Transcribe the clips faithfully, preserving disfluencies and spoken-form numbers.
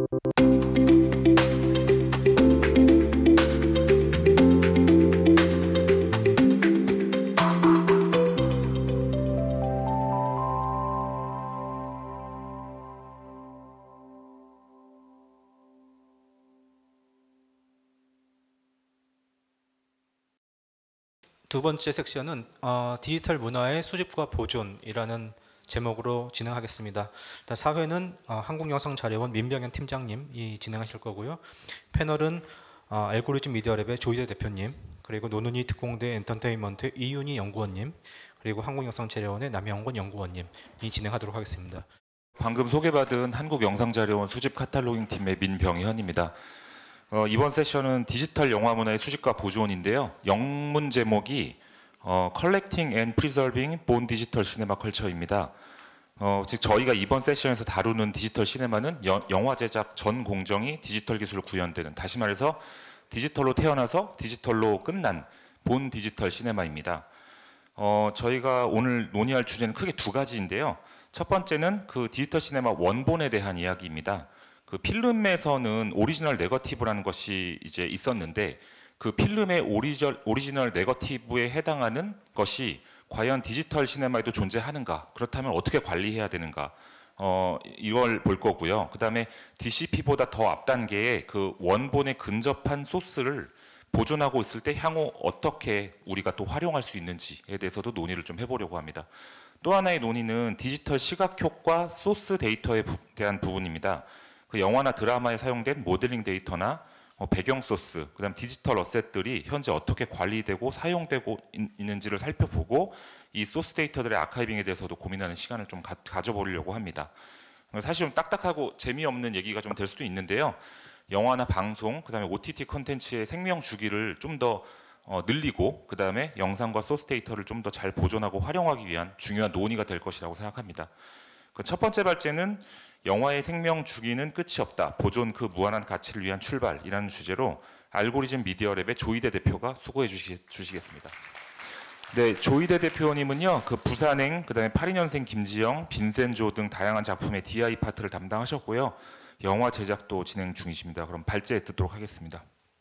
두 번째 섹션은 어, 디지털 문화의 수집과 보존이라는 제목으로 진행하겠습니다. 사 회는 어, 한국영상자료원 민병현 팀장님이 진행하실 거고요. 패널은 어, 알고리즘 미디어랩의 조희대 대표님, 그리고 노는이 특공대 엔터테인먼트 이윤희 연구원님, 그리고 한국영상자료원의 남영권 연구원님이 진행하도록 하겠습니다. 방금 소개받은 한국영상자료원 수집 카탈로깅 팀의 민병현입니다. 어, 이번 세션은 디지털 영화 문화의 수집과 보존인데요. 영문 제목이 어, Collecting and Preserving Born Digital Cinema Culture입니다. 어, 즉 저희가 이번 세션에서 다루는 디지털 시네마는 여, 영화 제작 전 공정이 디지털 기술로 구현되는, 다시 말해서 디지털로 태어나서 디지털로 끝난 본 디지털 시네마입니다. 어, 저희가 오늘 논의할 주제는 크게 두 가지인데요. 첫 번째는 그 디지털 시네마 원본에 대한 이야기입니다. 그 필름에서는 오리지널 네거티브라는 것이 이제 있었는데, 그 필름의 오리저, 오리지널 네거티브에 해당하는 것이 과연 디지털 시네마에도 존재하는가, 그렇다면 어떻게 관리해야 되는가, 어, 이걸 볼 거고요. 그 다음에 디씨피보다 더 앞단계의 그 원본에 근접한 소스를 보존하고 있을 때 향후 어떻게 우리가 또 활용할 수 있는지에 대해서도 논의를 좀 해보려고 합니다. 또 하나의 논의는 디지털 시각 효과 소스 데이터에 부, 대한 부분입니다. 그 영화나 드라마에 사용된 모델링 데이터나 어, 배경 소스, 그다음 디지털 어셋들이 현재 어떻게 관리되고 사용되고 있, 있는지를 살펴보고 이 소스 데이터들의 아카이빙에 대해서도 고민하는 시간을 좀 가, 가져보려고 합니다. 사실 좀 딱딱하고 재미없는 얘기가 좀 될 수도 있는데요. 영화나 방송, 그다음에 오티티 콘텐츠의 생명 주기를 좀 더 어, 늘리고, 그 다음에 영상과 소스 데이터를 좀 더 잘 보존하고 활용하기 위한 중요한 논의가 될 것이라고 생각합니다. 그 첫 번째 발제는 영화의 생명 주기는 끝이 없다, 보존 그 무한한 가치를 위한 출발이라는 주제로 알고리즘 미디어랩의 조희대 대표가 수고해 주시, 주시겠습니다. 네, 조희대 대표님은요, 그 부산행, 그 다음에 팔십이 년생 김지영, 빈센조 등 다양한 작품의 디아이 파트를 담당하셨고요. 영화 제작도 진행 중이십니다. 그럼 발제 듣도록 하겠습니다.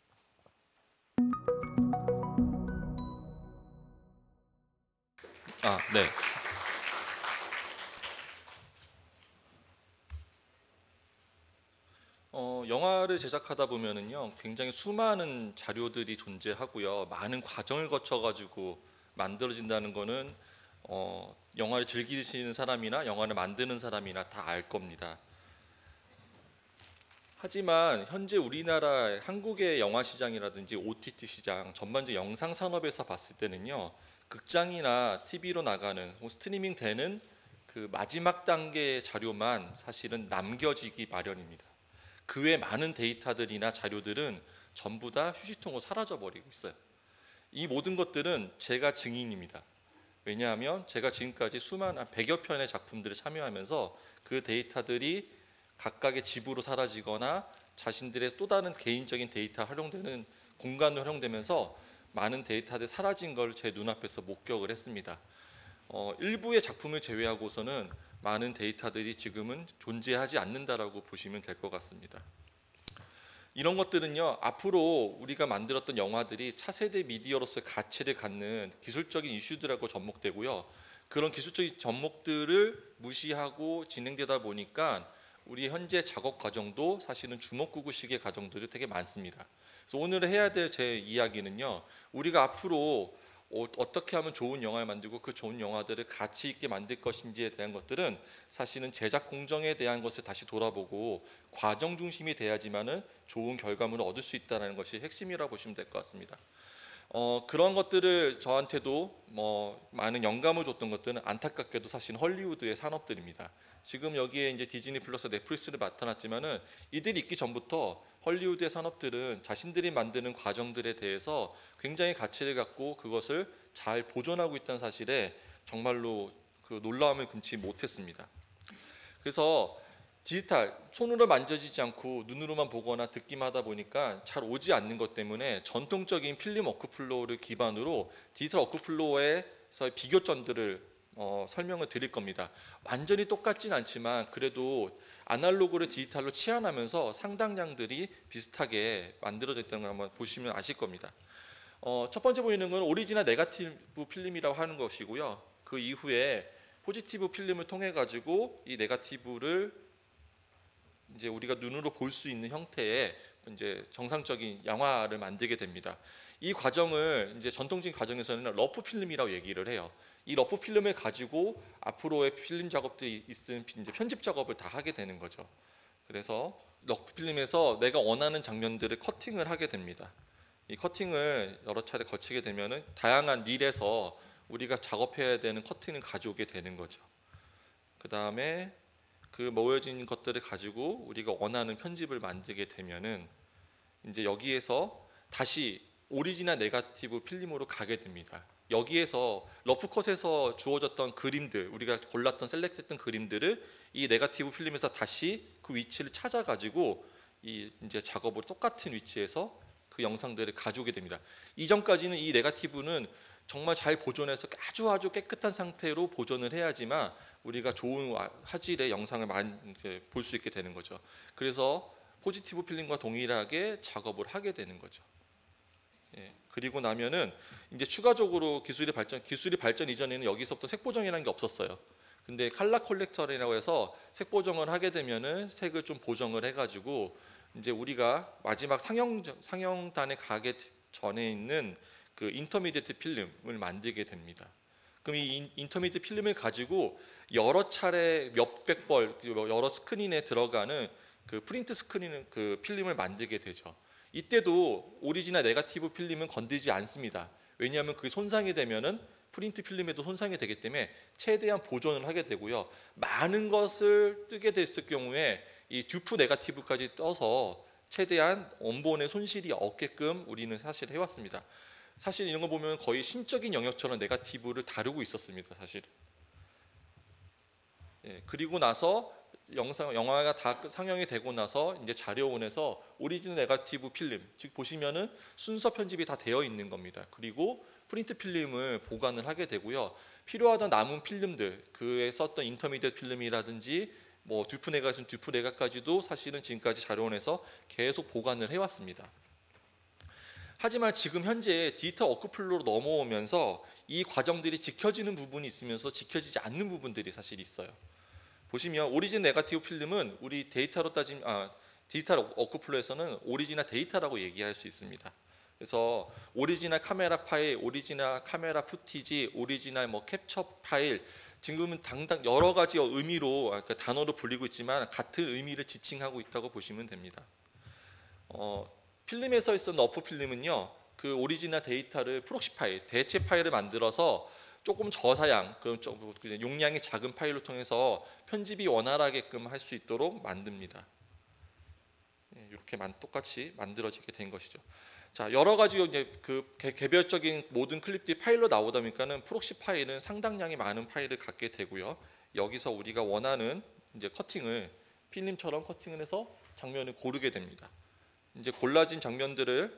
아, 네. 어, 영화를 제작하다 보면은요, 굉장히 수많은 자료들이 존재하고요, 많은 과정을 거쳐가지고 만들어진다는 거는 어, 영화를 즐기시는 사람이나 영화를 만드는 사람이나 다 알 겁니다. 하지만 현재 우리나라 한국의 영화 시장이라든지 오티티 시장, 전반적 영상 산업에서 봤을 때는요, 극장이나 티비로 나가는 스트리밍 되는 그 마지막 단계의 자료만 사실은 남겨지기 마련입니다. 그 외 많은 데이터들이나 자료들은 전부 다 휴지통으로 사라져 버리고 있어요. 이 모든 것들은 제가 증인입니다. 왜냐하면 제가 지금까지 수많은 백여 편의 작품들을 참여하면서 그 데이터들이 각각의 집으로 사라지거나 자신들의 또 다른 개인적인 데이터 활용되는 공간으로 활용되면서 많은 데이터들이 사라진 걸 제 눈앞에서 목격을 했습니다. 어, 일부의 작품을 제외하고서는 많은 데이터들이 지금은 존재하지 않는다라고 보시면 될 것 같습니다. 이런 것들은요, 앞으로 우리가 만들었던 영화들이 차세대 미디어로서의 가치를 갖는 기술적인 이슈들하고 접목되고요, 그런 기술적인 접목들을 무시하고 진행되다 보니까 우리 현재 작업 과정도 사실은 주먹구구식의 과정들이 되게 많습니다. 그래서 오늘 해야 될 제 이야기는요, 우리가 앞으로 어떻게 하면 좋은 영화를 만들고 그 좋은 영화들을 가치 있게 만들 것인지에 대한 것들은 사실은 제작 공정에 대한 것을 다시 돌아보고 과정 중심이 돼야지만은 좋은 결과물을 얻을 수 있다는 것이 핵심이라고 보시면 될 것 같습니다. 어, 그런 것들을 저한테도 뭐 많은 영감을 줬던 것들은 안타깝게도 사실 헐리우드의 산업들입니다. 지금 여기에 이제 디즈니 플러스 넷플릭스를 맡아놨지만은 이들이 있기 전부터 헐리우드의 산업들은 자신들이 만드는 과정들에 대해서 굉장히 가치를 갖고 그것을 잘 보존하고 있다는 사실에 정말로 그 놀라움을 금치 못했습니다. 그래서 디지털, 손으로 만져지지 않고 눈으로만 보거나 듣기만 하다 보니까 잘 오지 않는 것 때문에 전통적인 필름 워크플로우를 기반으로 디지털 워크플로우에서 비교점들을 어, 설명을 드릴 겁니다. 완전히 똑같진 않지만 그래도 아날로그를 디지털로 치환하면서 상당량들이 비슷하게 만들어져 있다는 걸 한번 보시면 아실 겁니다. 어, 첫 번째 보이는 건 오리지널 네거티브 필름이라고 하는 것이고요. 그 이후에 포지티브 필름을 통해 가지고 이 네거티브를 이제 우리가 눈으로 볼 수 있는 형태의 이제 정상적인 영화를 만들게 됩니다. 이 과정을 이제 전통적인 과정에서는 러프 필름이라고 얘기를 해요. 이 러프 필름을 가지고 앞으로의 필름 작업들이 있은 이제 편집 작업을 다 하게 되는 거죠. 그래서 러프 필름에서 내가 원하는 장면들을 커팅을 하게 됩니다. 이 커팅을 여러 차례 거치게 되면은 다양한 릴에서 우리가 작업해야 되는 커팅을 가져오게 되는 거죠. 그 다음에 그 모여진 것들을 가지고 우리가 원하는 편집을 만들게 되면은 이제 여기에서 다시 오리지널 네거티브 필름으로 가게 됩니다. 여기에서 러프컷에서 주어졌던 그림들, 우리가 골랐던 셀렉트했던 그림들을 이 네거티브 필름에서 다시 그 위치를 찾아가지고 이 이제 작업을 똑같은 위치에서 그 영상들을 가져오게 됩니다. 이전까지는 이 네거티브는 정말 잘 보존해서 아주 아주 깨끗한 상태로 보존을 해야지만 우리가 좋은 화질의 영상을 볼 수 있게 되는 거죠. 그래서 포지티브 필름과 동일하게 작업을 하게 되는 거죠. 예, 그리고 나면은 이제 추가적으로 기술이 발전, 기술이 발전 이전에는 여기서부터 색보정이라는 게 없었어요. 근데 칼라 컬렉터라고 해서 색보정을 하게 되면은 색을 좀 보정을 해가지고 이제 우리가 마지막 상영 상영단에 가기 전에 있는 그 인터미디에이트 필름을 만들게 됩니다. 그럼 이 인터미디에이트 필름을 가지고 여러 차례 몇백 벌 여러 스크린에 들어가는 그 프린트 스크린 그 필름을 만들게 되죠. 이때도 오리지널 네거티브 필름은 건들지 않습니다. 왜냐하면 그게 손상이 되면은 프린트 필름에도 손상이 되기 때문에 최대한 보존을 하게 되고요. 많은 것을 뜨게 됐을 경우에 이 듀프 네거티브까지 떠서 최대한 원본의 손실이 없게끔 우리는 사실 해왔습니다. 사실 이런 거 보면 거의 신적인 영역처럼 네거티브를 다루고 있었습니다. 사실. 예, 그리고 나서 영상 영화가 다 상영이 되고 나서 이제 자료원에서 오리지널 네거티브 필름, 즉 보시면은 순서 편집이 다 되어 있는 겁니다. 그리고 프린트 필름을 보관을 하게 되고요. 필요하던 남은 필름들, 그에 썼던 인터미디엇 필름이라든지 뭐 듀프 네가 있으면 듀프 네가까지도 사실은 지금까지 자료원에서 계속 보관을 해왔습니다. 하지만 지금 현재 디지털 워크플로우로 넘어오면서 이 과정들이 지켜지는 부분이 있으면서 지켜지지 않는 부분들이 사실 있어요. 보시면 오리진 네거티브 필름은 우리 데이터로 따지면 아, 디지털 워크플로우에서는 오리지널 데이터라고 얘기할 수 있습니다. 그래서 오리지널 카메라 파일, 오리지널 카메라 푸티지, 오리지널 뭐 캡처 파일, 지금은 당당 여러 가지 의미로 그러니까 단어로 불리고 있지만 같은 의미를 지칭하고 있다고 보시면 됩니다. 어, 필름에서 있었던 러프 필름은요, 그 오리지널 데이터를 프록시 파일, 대체 파일을 만들어서 조금 저사양, 그 용량이 작은 파일로 통해서 편집이 원활하게끔 할 수 있도록 만듭니다. 이렇게 똑같이 만들어지게 된 것이죠. 자, 여러 가지 이제 그 개별적인 모든 클립들이 파일로 나오다 보니까는 프록시 파일은 상당량의 많은 파일을 갖게 되고요. 여기서 우리가 원하는 이제 커팅을 필름처럼 커팅을 해서 장면을 고르게 됩니다. 이제 골라진 장면들을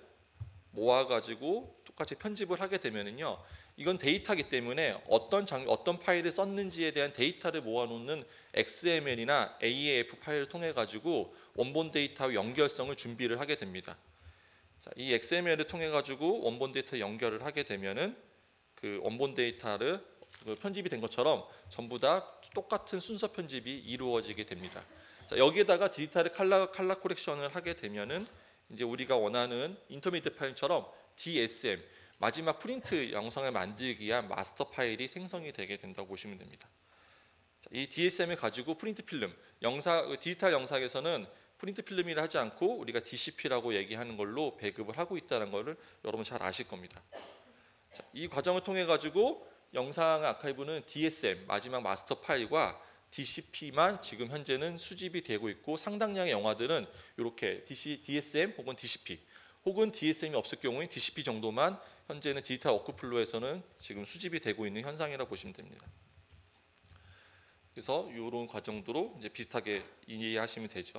모아가지고 똑같이 편집을 하게 되면은요, 이건 데이터이기 때문에 어떤 장, 어떤 파일을 썼는지에 대한 데이터를 모아놓는 엑스엠엘이나 에이에이에프 파일을 통해 가지고 원본 데이터와 연결성을 준비를 하게 됩니다. 자, 이 엑스엠엘을 통해 가지고 원본 데이터 연결을 하게 되면은 그 원본 데이터를 그 편집이 된 것처럼 전부 다 똑같은 순서 편집이 이루어지게 됩니다. 자, 여기에다가 디지털 칼라 칼라 코렉션을 하게 되면은 이제 우리가 원하는 인터미디에이트 파일처럼 디에스엠 마지막 프린트 영상을 만들기 위한 마스터 파일이 생성이 되게 된다고 보시면 됩니다. 자, 이 디에스엠을 가지고 프린트 필름, 영상 디지털 영상에서는 프린트 필름이라 하지 않고 우리가 디씨피라고 얘기하는 걸로 배급을 하고 있다는 것을 여러분 잘 아실 겁니다. 자, 이 과정을 통해 가지고 영상 아카이브는 디에스엠 마지막 마스터 파일과 디씨피만 지금 현재는 수집이 되고 있고 상당량의 영화들은 이렇게 디에스엠 혹은 디씨피 혹은 디에스엠이 없을 경우에 디씨피 정도만 현재는 디지털 워크플로우에서는 지금 수집이 되고 있는 현상이라고 보시면 됩니다. 그래서 이런 과정으로 이제 비슷하게 이해하시면 되죠.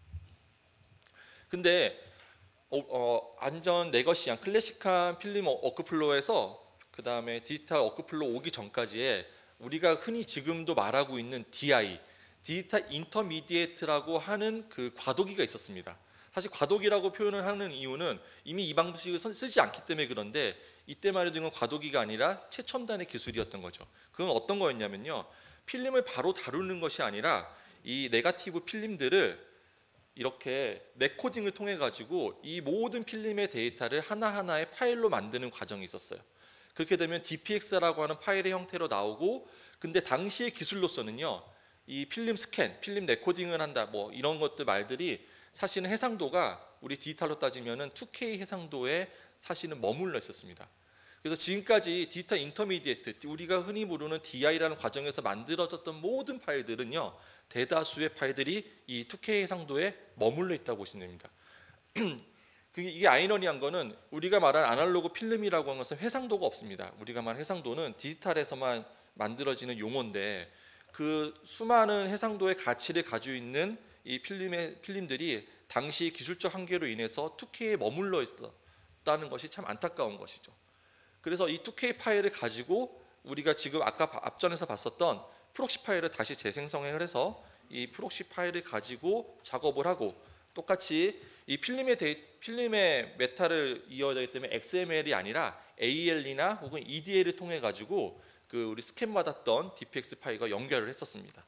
근데 어, 어, 완전 레거시한 클래식한 필름 워크플로우에서 그 다음에 디지털 워크플로우 오기 전까지의 우리가 흔히 지금도 말하고 있는 디아이, 디지털 인터미디에이트라고 하는 그 과도기가 있었습니다. 사실 과도기라고 표현을 하는 이유는 이미 이 방식을 쓰지 않기 때문에 그런데 이때만 해도 이건 과도기가 아니라 최첨단의 기술이었던 거죠. 그건 어떤 거였냐면요. 필름을 바로 다루는 것이 아니라 이 네거티브 필름들을 이렇게 레코딩을 통해 가지고 이 모든 필름의 데이터를 하나하나의 파일로 만드는 과정이 있었어요. 그렇게 되면 디피엑스라고 하는 파일의 형태로 나오고, 근데 당시의 기술로서는요, 이 필름 스캔, 필름 레코딩을 한다, 뭐 이런 것들 말들이 사실은 해상도가 우리 디지털로 따지면은 투 케이 해상도에 사실은 머물러 있었습니다. 그래서 지금까지 디지털 인터미디에이트, 우리가 흔히 부르는 디아이라는 과정에서 만들어졌던 모든 파일들은요, 대다수의 파일들이 이 투 케이 해상도에 머물러 있다고 보시면 됩니다. 이게 아이러니한 거는 우리가 말하는 아날로그 필름이라고 하는 것은 해상도가 없습니다. 우리가 말하는 해상도는 디지털에서만 만들어지는 용어인데, 그 수많은 해상도의 가치를 가지고 있는 이 필름의 필름들이 당시 기술적 한계로 인해서 투 케이에 머물러 있었다는 것이 참 안타까운 것이죠. 그래서 이 투 케이 파일을 가지고 우리가 지금 아까 앞전에서 봤었던 프록시 파일을 다시 재생성을 해서 이 프록시 파일을 가지고 작업을 하고, 똑같이 이 필름의 데이, 필름의 메타를 이어져 있기 때문에 엑스엠엘이 아니라 에이엘이나 혹은 이디엘을 통해 가지고 그 우리 스캔 받았던 디피엑스 파일과 연결을 했었습니다.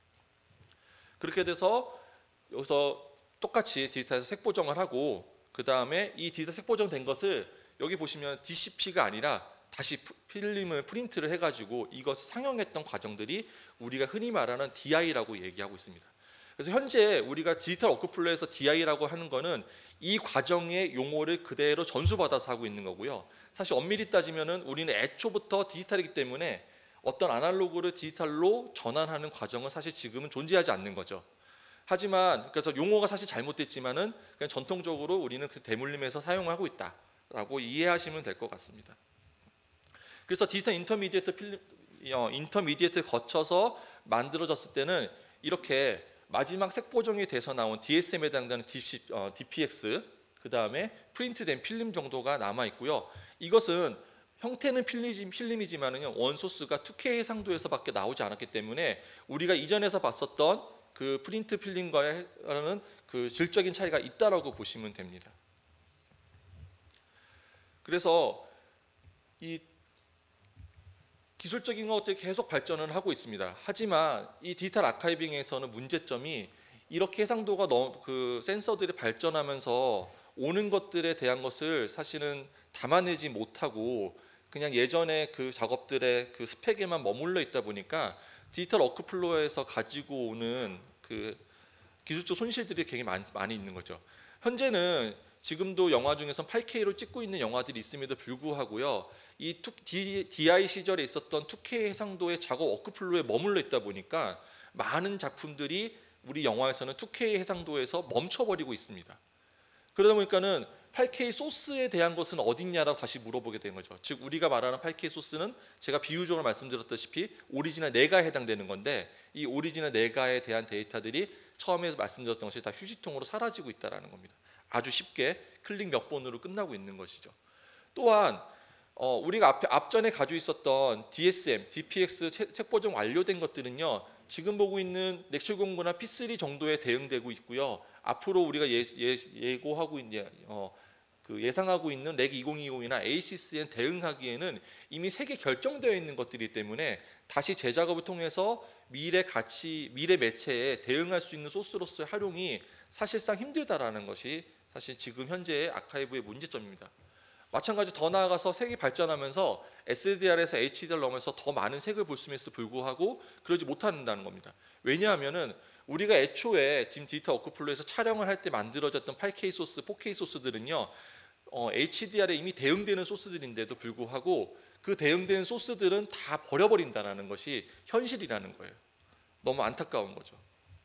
그렇게 돼서 여기서 똑같이 디지털에서 색 보정을 하고, 그 다음에 이 디지털 색 보정된 것을 여기 보시면 디씨피가 아니라 다시 필름을 프린트를 해가지고 이것을 상영했던 과정들이 우리가 흔히 말하는 디아이라고 얘기하고 있습니다. 그래서 현재 우리가 디지털 워크플로우에서 디아이라고 하는 거는 이 과정의 용어를 그대로 전수받아서 하고 있는 거고요. 사실 엄밀히 따지면은 우리는 애초부터 디지털이기 때문에 어떤 아날로그를 디지털로 전환하는 과정은 사실 지금은 존재하지 않는 거죠. 하지만 그래서 용어가 사실 잘못됐지만은 그냥 전통적으로 우리는 그 대물림에서 사용하고 있다라고 이해하시면 될 것 같습니다. 그래서 디지털 인터미디에이트 필름, 어, 인터미디에이트 거쳐서 만들어졌을 때는 이렇게 마지막 색 보정이 돼서 나온 디에스엠에 해당되는 어, 디피엑스, 그 다음에 프린트된 필름 정도가 남아 있고요. 이것은 형태는 필름이지, 필름이지만은요, 원소스가 투 케이 해상도에서밖에 나오지 않았기 때문에 우리가 이전에서 봤었던 그 프린트 필름과는 그 질적인 차이가 있다라고 보시면 됩니다. 그래서 이 기술적인 것들이 계속 발전을 하고 있습니다. 하지만 이 디지털 아카이빙에서는 문제점이 이렇게 해상도가 너무 그 센서들이 발전하면서 오는 것들에 대한 것을 사실은 담아내지 못하고 그냥 예전에 그 작업들의 그 스펙에만 머물러 있다 보니까 디지털 워크플로우에서 가지고 오는 그 기술적 손실들이 굉장히 많이, 많이 있는 거죠. 현재는 지금도 영화 중에서 팔 케이로 찍고 있는 영화들이 있음에도 불구하고요, 이 디아이 시절에 있었던 투 케이 해상도의 작업 워크플로우에 머물러 있다 보니까 많은 작품들이 우리 영화에서는 투 케이 해상도에서 멈춰버리고 있습니다. 그러다 보니까는 팔 케이 소스에 대한 것은 어딨냐라고 다시 물어보게 된 거죠. 즉 우리가 말하는 팔 케이 소스는 제가 비유적으로 말씀드렸다시피 오리지널 네가에 해당되는 건데, 이 오리지널 네가에 대한 데이터들이 처음에 말씀드렸던 것이 다 휴지통으로 사라지고 있다는 겁니다. 아주 쉽게 클릭 몇 번으로 끝나고 있는 것이죠. 또한 어, 우리가 앞에, 앞전에 가지고 있었던 디에스엠, 디피엑스 색 보정 완료된 것들은요, 지금 보고 있는 렉처 공구나 피 쓰리 정도에 대응되고 있고요. 앞으로 우리가 예, 예, 예고하고 있는 어, 그 예상하고 있는 렉 이천이십이나 에이시스엔 대응하기에는 이미 색이 결정되어 있는 것들이기 때문에 다시 재작업을 통해서 미래 가치, 미래 매체에 대응할 수 있는 소스로서의 활용이 사실상 힘들다라는 것이 사실 지금 현재의 아카이브의 문제점입니다. 마찬가지로 더 나아가서 색이 발전하면서 에스디알에서 에이치디알 넘어서 더 많은 색을 볼 수 있음에도 불구하고 그러지 못한다는 겁니다. 왜냐하면은 우리가 애초에 지금 디지털 워크플로우에서 촬영을 할 때 만들어졌던 팔 케이 소스, 포 케이 소스들은요, 어, 에이치디알에 이미 대응되는 소스들인데도 불구하고 그 대응되는 소스들은 다 버려버린다는 것이 현실이라는 거예요. 너무 안타까운 거죠.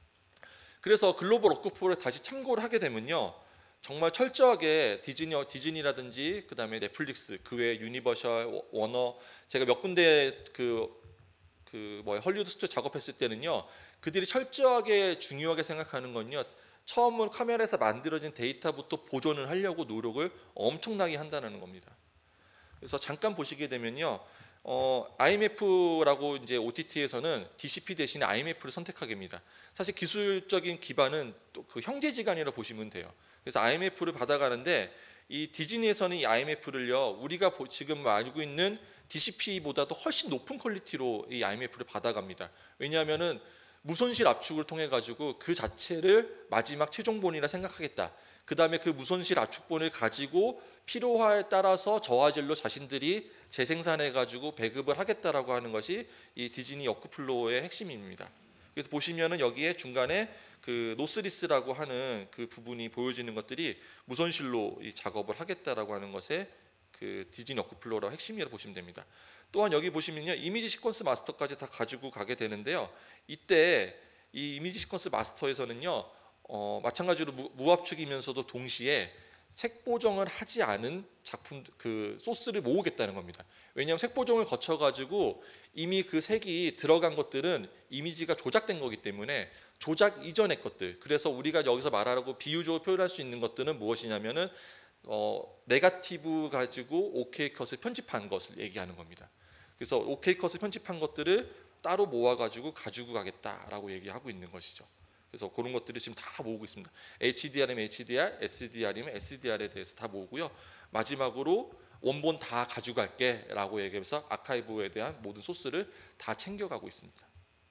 그래서 글로벌 워크플로우를 다시 참고를 하게 되면요, 정말 철저하게 디즈니, 디즈니라든지 그 다음에 넷플릭스, 그 외에 유니버셜, 워너, 제가 몇 군데 그, 그 뭐 헐리우드 스튜디오 작업했을 때는요, 그들이 철저하게 중요하게 생각하는 건요, 처음으로 카메라에서 만들어진 데이터부터 보존을 하려고 노력을 엄청나게 한다는 겁니다. 그래서 잠깐 보시게 되면요, 어, 아이엠에프라고 이제 오티티에서는 디씨피 대신에 아이엠에프를 선택하게 합니다. 사실 기술적인 기반은 또 그 형제지간이라 보시면 돼요. 그래서 아이엠에프를 받아가는데 이 디즈니에서는 이 아이엠에프를요 우리가 보, 지금 알고 있는 디씨피보다도 훨씬 높은 퀄리티로 이 아이엠에프를 받아갑니다. 왜냐하면은 무손실 압축을 통해 가지고 그 자체를 마지막 최종본이라 생각하겠다. 그 다음에 그 무손실 압축본을 가지고 필요에 따라서 저화질로 자신들이 재생산해 가지고 배급을 하겠다라고 하는 것이 이 디즈니 워크플로우의 핵심입니다. 그래서 보시면은 여기에 중간에 그 노스리스라고 하는 그 부분이 보여지는 것들이 무손실로 이 작업을 하겠다라고 하는 것에 그 디즈니 워크플로우의 핵심이라고 보시면 됩니다. 또한 여기 보시면요 이미지 시퀀스 마스터까지 다 가지고 가게 되는데요. 이때 이 이미지 시퀀스 마스터에서는요 어, 마찬가지로 무, 무압축이면서도 동시에 색 보정을 하지 않은 작품 그 소스를 모으겠다는 겁니다. 왜냐하면 색 보정을 거쳐 가지고 이미 그 색이 들어간 것들은 이미지가 조작된 거기 때문에 조작 이전의 것들. 그래서 우리가 여기서 말하라고 비유적으로 표현할 수 있는 것들은 무엇이냐면은 어, 네거티브 가지고 오케이 컷을 편집한 것을 얘기하는 겁니다. 그래서 오케이 컷을 편집한 것들을 따로 모아 가지고 가지고 가겠다라고 얘기하고 있는 것이죠. 그래서 그런 것들을 지금 다 모으고 있습니다. 에이치디알이면 에이치디알, 에스디알이면 에스디알에 대해서 다 모으고요. 마지막으로 원본 다 가져갈게 라고 얘기해서 아카이브에 대한 모든 소스를 다 챙겨가고 있습니다.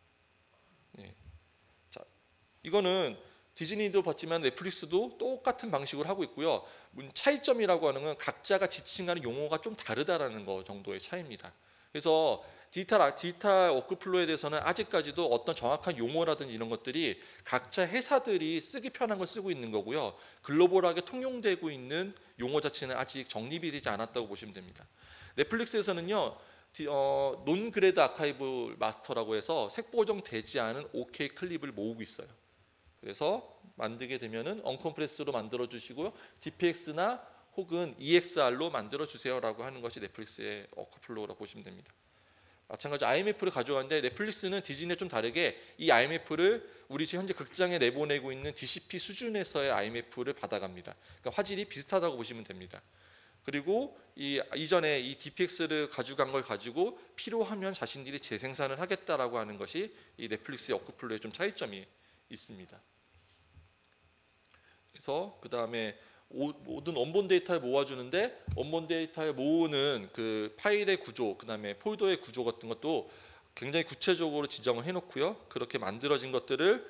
네. 자, 이거는 디즈니도 봤지만 넷플릭스도 똑같은 방식으로 하고 있고요. 차이점이라고 하는 건 각자가 지칭하는 용어가 좀 다르다라는 거 정도의 차이입니다. 그래서 디지털, 디지털 워크플로우에 대해서는 아직까지도 어떤 정확한 용어라든지 이런 것들이 각자 회사들이 쓰기 편한 걸 쓰고 있는 거고요. 글로벌하게 통용되고 있는 용어 자체는 아직 정립이 되지 않았다고 보시면 됩니다. 넷플릭스에서는요. 어, 논그레드 아카이브 마스터라고 해서 색보정되지 않은 오케이 클립을 모으고 있어요. 그래서 만들게 되면은 언컴프레스로 만들어 주시고요. 디피엑스나 혹은 이엑스알로 만들어 주세요라고 하는 것이 넷플릭스의 워크플로우라고 보시면 됩니다. 마찬가지로 아이엠에프를 가져왔는데 넷플릭스는 디즈니에 좀 다르게 이 아이엠에프를 우리 지금 현재 극장에 내보내고 있는 디씨피 수준에서의 아이엠에프를 받아갑니다. 그러니까 화질이 비슷하다고 보시면 됩니다. 그리고 이 이전에 이 디피엑스를 가져간 걸 가지고 필요하면 자신들이 재생산을 하겠다라고 하는 것이 이 넷플릭스의 워크플로우의 좀 차이점이 있습니다. 그래서 그 다음에 모든 원본 데이터를 모아주는데 원본 데이터를 모으는 그 파일의 구조, 그 다음에 폴더의 구조 같은 것도 굉장히 구체적으로 지정을 해놓고요. 그렇게 만들어진 것들을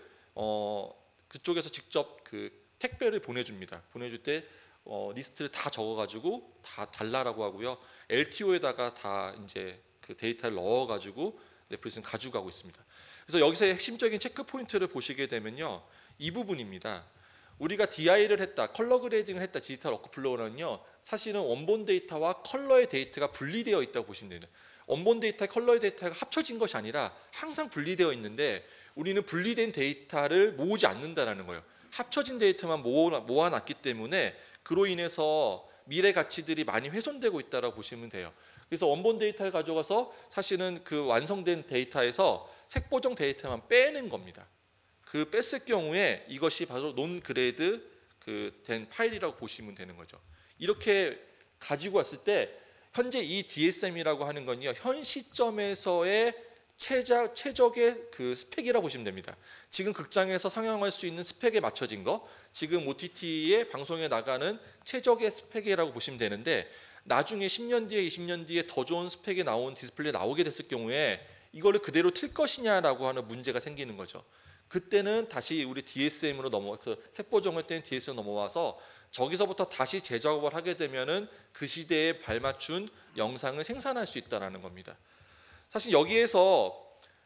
어, 그쪽에서 직접 그 택배를 보내줍니다. 보내줄 때 어, 리스트를 다 적어가지고 다 달라라고 하고요. 엘티오에다가 다 이제 그 데이터를 넣어가지고 넷플릭스는 가져가고 있습니다. 그래서 여기서의 핵심적인 체크 포인트를 보시게 되면요, 이 부분입니다. 우리가 디아이를 했다, 컬러 그레이딩을 했다, 디지털 워크플로우는요, 사실은 원본 데이터와 컬러의 데이터가 분리되어 있다고 보시면 됩니다. 원본 데이터와 컬러의 데이터가 합쳐진 것이 아니라 항상 분리되어 있는데 우리는 분리된 데이터를 모으지 않는다라는 거예요. 합쳐진 데이터만 모아, 모아놨기 때문에 그로 인해서 미래 가치들이 많이 훼손되고 있다고 보시면 돼요. 그래서 원본 데이터를 가져가서 사실은 그 완성된 데이터에서 색보정 데이터만 빼는 겁니다. 그 뺐을 경우에 이것이 바로 논 그레이드 그 된 파일이라고 보시면 되는 거죠. 이렇게 가지고 왔을 때 현재 이 디에스엠이라고 하는 건요, 현 시점에서의 최적, 최적의 그 스펙이라고 보시면 됩니다. 지금 극장에서 상영할 수 있는 스펙에 맞춰진 거, 지금 오티티에 방송에 나가는 최적의 스펙이라고 보시면 되는데, 나중에 십 년 뒤에 이십 년 뒤에 더 좋은 스펙이 나온 디스플레이 나오게 됐을 경우에 이거를 그대로 틀 것이냐라고 하는 문제가 생기는 거죠. 그때는 다시 우리 디에스엠으로 넘어, 그 색보정할 때는 디에스엠으로 넘어와서 저기서부터 다시 재작업을 하게 되면은 그 시대에 발맞춘 영상을 생산할 수 있다라는 겁니다. 사실 여기에서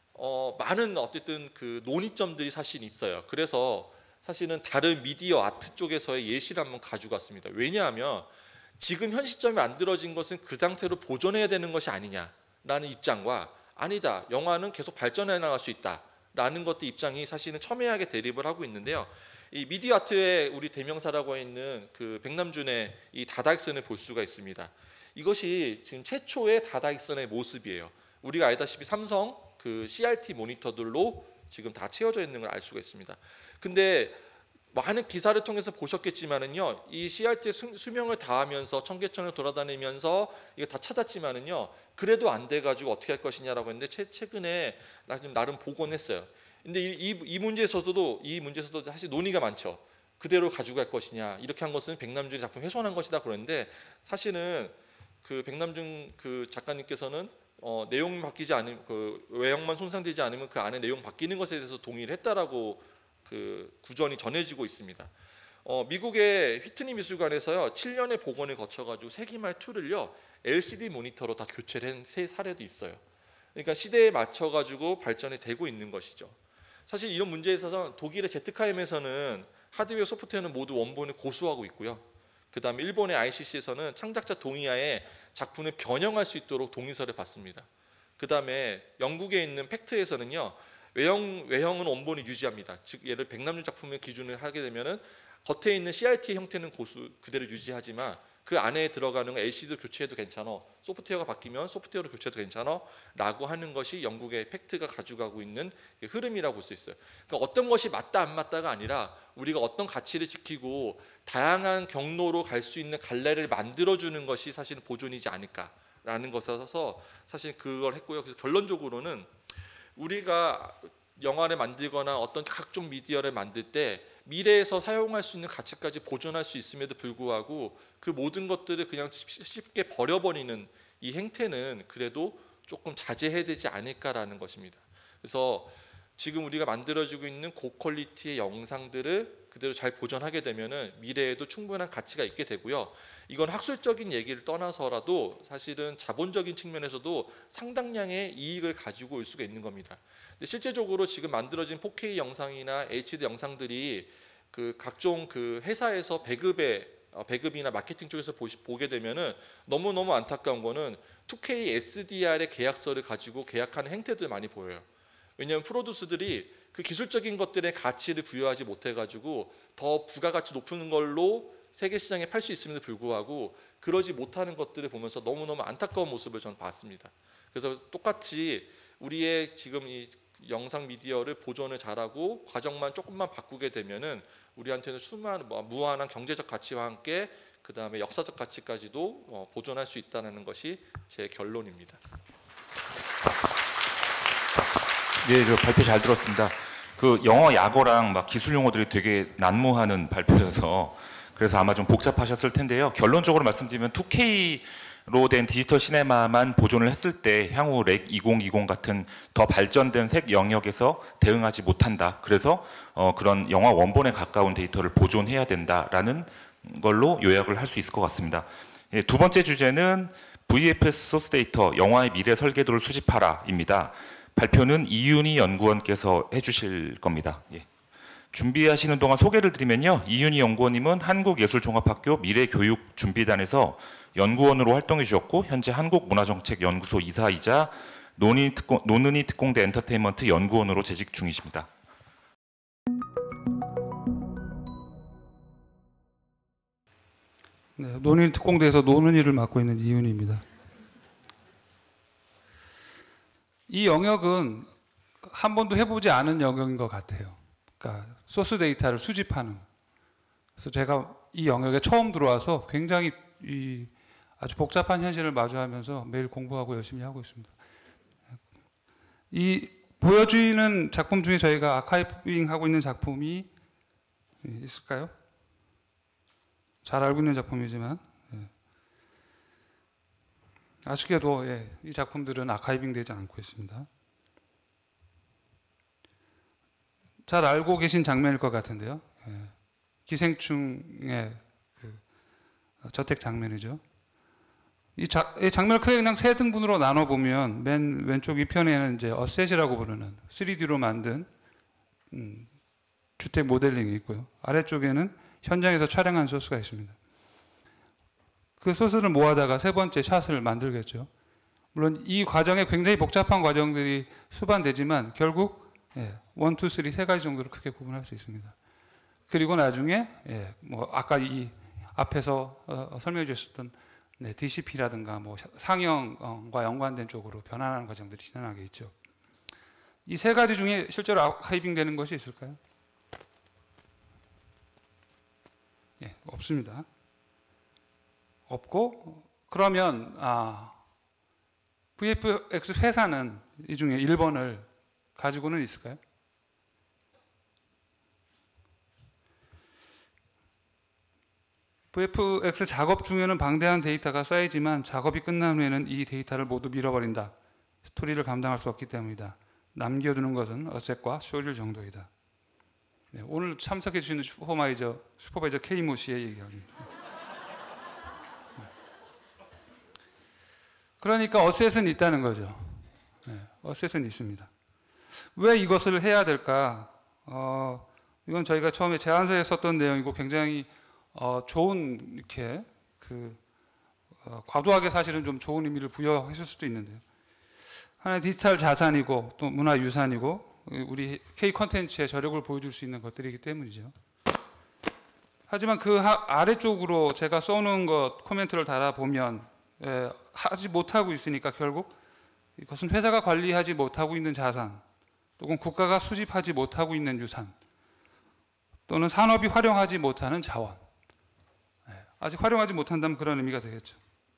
어, 많은 어쨌든 그 논의점들이 사실 있어요. 그래서 사실은 다른 미디어 아트 쪽에서의 예시를 한번 가져갔습니다. 왜냐하면 지금 현 시점에 만들어진 것은 그 상태로 보존해야 되는 것이 아니냐라는 입장과, 아니다, 영화는 계속 발전해 나갈 수 있다라는 것들 입장이 사실은 첨예하게 대립을 하고 있는데요. 이 미디어 아트의 우리 대명사라고 있는 그 백남준의 이 다다익선을 볼 수가 있습니다. 이것이 지금 최초의 다다익선의 모습이에요. 우리가 알다시피 삼성 그 씨알티 모니터들로 지금 다 채워져 있는 걸 알 수가 있습니다. 근데 많은 기사를 통해서 보셨겠지만은요, 이 씨알티의 수, 수명을 다하면서 청계천을 돌아다니면서 이거 다 찾았지만은요, 그래도 안 돼가지고 어떻게 할 것이냐라고 했는데 최, 최근에 나름, 나름 복원했어요. 근데 이, 이, 이 문제에서도 이 문제에서도 사실 논의가 많죠. 그대로 가지고 갈 것이냐, 이렇게 한 것은 백남준의 작품 훼손한 것이다 그러는데, 사실은 그 백남준 그 작가님께서는 어, 내용 바뀌지 않으면, 그 외형만 손상되지 않으면 그 안에 내용 바뀌는 것에 대해서 동의를 했다라고 그 구전이 전해지고 있습니다. 어, 미국의 휘트니 미술관에서요, 칠 년의 복원을 거쳐가지고 세기말 이를요 엘시디 모니터로 다 교체를 한 세 사례도 있어요. 그러니까 시대에 맞춰가지고 발전이 되고 있는 것이죠. 사실 이런 문제에 있어서 독일의 제트카임에서는 하드웨어, 소프트웨어는 모두 원본을 고수하고 있고요. 그 다음에 일본의 아이씨씨에서는 창작자 동의하에 작품을 변형할 수 있도록 동의서를 받습니다. 그 다음에 영국에 있는 팩트에서는요, 외형, 외형은 원본을 유지합니다. 즉 예를 백남준 작품의 기준을 하게 되면은 겉에 있는 씨알티 형태는 고수 그대로 유지하지만 그 안에 들어가는 엘시디도 교체해도 괜찮아, 소프트웨어가 바뀌면 소프트웨어로 교체해도 괜찮아 라고 하는 것이 영국의 팩트가 가져가고 있는 흐름이라고 볼 수 있어요. 그러니까 어떤 것이 맞다 안 맞다가 아니라 우리가 어떤 가치를 지키고 다양한 경로로 갈 수 있는 갈래를 만들어주는 것이 사실 보존이지 않을까라는 것에서 사실 그걸 했고요. 그래서 결론적으로는 우리가 영화를 만들거나 어떤 각종 미디어를 만들 때 미래에서 사용할 수 있는 가치까지 보존할 수 있음에도 불구하고 그 모든 것들을 그냥 쉽게 버려버리는 이 행태는 그래도 조금 자제해야 되지 않을까라는 것입니다. 그래서 지금 우리가 만들어지고 있는 고퀄리티의 영상들을 그대로 잘 보존하게 되면은 미래에도 충분한 가치가 있게 되고요. 이건 학술적인 얘기를 떠나서라도 사실은 자본적인 측면에서도 상당량의 이익을 가지고 올 수가 있는 겁니다. 근데 실제적으로 지금 만들어진 포케이 영상이나 에이치디 영상들이 그 각종 그 회사에서 배급에 어, 배급이나 마케팅 쪽에서 보시, 보게 되면은 너무너무 안타까운 거는 투케이 에스디알의 계약서를 가지고 계약하는 행태들 많이 보여요. 왜냐하면 프로듀스들이 그 기술적인 것들의 가치를 부여하지 못해가지고 더 부가가치 높은 걸로 세계 시장에 팔 수 있음에도 불구하고 그러지 못하는 것들을 보면서 너무너무 안타까운 모습을 저는 봤습니다. 그래서 똑같이 우리의 지금 이 영상 미디어를 보존을 잘하고 과정만 조금만 바꾸게 되면은 우리한테는 수많은 무한한 경제적 가치와 함께 그 다음에 역사적 가치까지도 보존할 수 있다는 것이 제 결론입니다. 네, 저 발표 잘 들었습니다. 그 영어 약어랑 막 기술 용어들이 되게 난무하는 발표여서 그래서 아마 좀 복잡하셨을 텐데요. 결론적으로 말씀드리면 투케이로 된 디지털 시네마만 보존을 했을 때 향후 렉 이천이십 같은 더 발전된 색 영역에서 대응하지 못한다. 그래서 어, 그런 영화 원본에 가까운 데이터를 보존해야 된다라는 걸로 요약을 할 수 있을 것 같습니다. 예, 두 번째 주제는 브이에프에스 소스 데이터, 영화의 미래 설계도를 수집하라입니다. 발표는 이윤희 연구원께서 해주실 겁니다. 예. 준비하시는 동안 소개를 드리면요. 이윤희 연구원님은 한국예술종합학교 미래교육준비단에서 연구원으로 활동해 주셨고 현재 한국문화정책연구소 이사이자 노는이, 특공, 노는이 특공대 엔터테인먼트 연구원으로 재직 중이십니다. 네, 노는 특공대에서 노는 일을 맡고 있는 이윤희입니다. 이 영역은 한 번도 해보지 않은 영역인 것 같아요. 그러니까 소스 데이터를 수집하는. 그래서 제가 이 영역에 처음 들어와서 굉장히 이 아주 복잡한 현실을 마주하면서 매일 공부하고 열심히 하고 있습니다. 이 보여주는 작품 중에 저희가 아카이빙하고 있는 작품이 있을까요? 잘 알고 있는 작품이지만 예. 아쉽게도 예, 이 작품들은 아카이빙 되지 않고 있습니다. 잘 알고 계신 장면일 것 같은데요. 예. 기생충의 그 저택 장면이죠. 이, 자, 이 장면을 크게 그냥 세 등분으로 나눠 보면 맨 왼쪽 위편에는 이제 어셋이라고 부르는 쓰리디로 만든 음, 주택 모델링이 있고요. 아래쪽에는 현장에서 촬영한 소스가 있습니다. 그 소스를 모아다가 세 번째 샷을 만들겠죠. 물론 이 과정에 굉장히 복잡한 과정들이 수반되지만 결국 예, 원, 투, 쓰리 세 가지 정도로 크게 구분할 수 있습니다. 그리고 나중에 예, 뭐 아까 이 앞에서 어, 설명해 주셨던 네, 디씨피라든가 뭐 상영과 연관된 쪽으로 변환하는 과정들이 지난하게 있죠. 이 세 가지 중에 실제로 아카이빙 되는 것이 있을까요? 예, 없습니다. 없고 그러면 아, 브이에프엑스 회사는 이 중에 일 번을 가지고는 있을까요? 브이에프엑스 작업 중에는 방대한 데이터가 쌓이지만 작업이 끝난 후에는 이 데이터를 모두 밀어버린다. 스토리를 감당할 수 없기 때문이다. 남겨두는 것은 어셋과 쇼일 정도이다. 네, 오늘 참석해 주시는 슈퍼바이저, 슈퍼바이저 K모 씨의 얘기입니다. 그러니까 어셋은 있다는 거죠. 네, 어셋은 있습니다. 왜 이것을 해야 될까? 어, 이건 저희가 처음에 제안서에 썼던 내용이고 굉장히 어, 좋은 이렇게 그 어, 과도하게 사실은 좀 좋은 의미를 부여했을 수도 있는데요. 하나의 디지털 자산이고 또 문화 유산이고 우리 K 컨텐츠의 저력을 보여줄 수 있는 것들이기 때문이죠. 하지만 그 하, 아래쪽으로 제가 써놓은 것 코멘트를 달아보면 에, 하지 못하고 있으니까 결국 이것은 회사가 관리하지 못하고 있는 자산 또는 국가가 수집하지 못하고 있는 유산 또는 산업이 활용하지 못하는 자원. 아직 활용하지 못한다면 그런 의미가 되겠죠.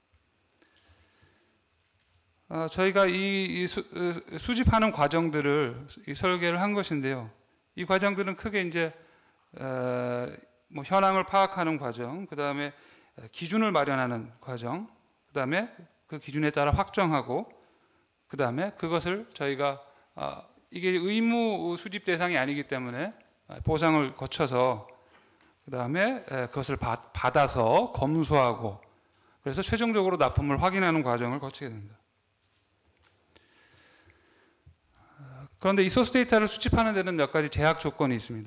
어, 저희가 이, 이 수, 수집하는 과정들을 이 설계를 한 것인데요. 이 과정들은 크게 이제 에, 뭐 현황을 파악하는 과정, 그 다음에 기준을 마련하는 과정, 그 다음에 그 기준에 따라 확정하고, 그 다음에 그것을 저희가 아, 이게 의무 수집 대상이 아니기 때문에 보상을 거쳐서 그 다음에 그것을 받아서 검수하고 그래서 최종적으로 납품을 확인하는 과정을 거치게 됩니다. 그런데 이 소스 데이터를 수집하는 데는 몇 가지 제약 조건이 있습니다.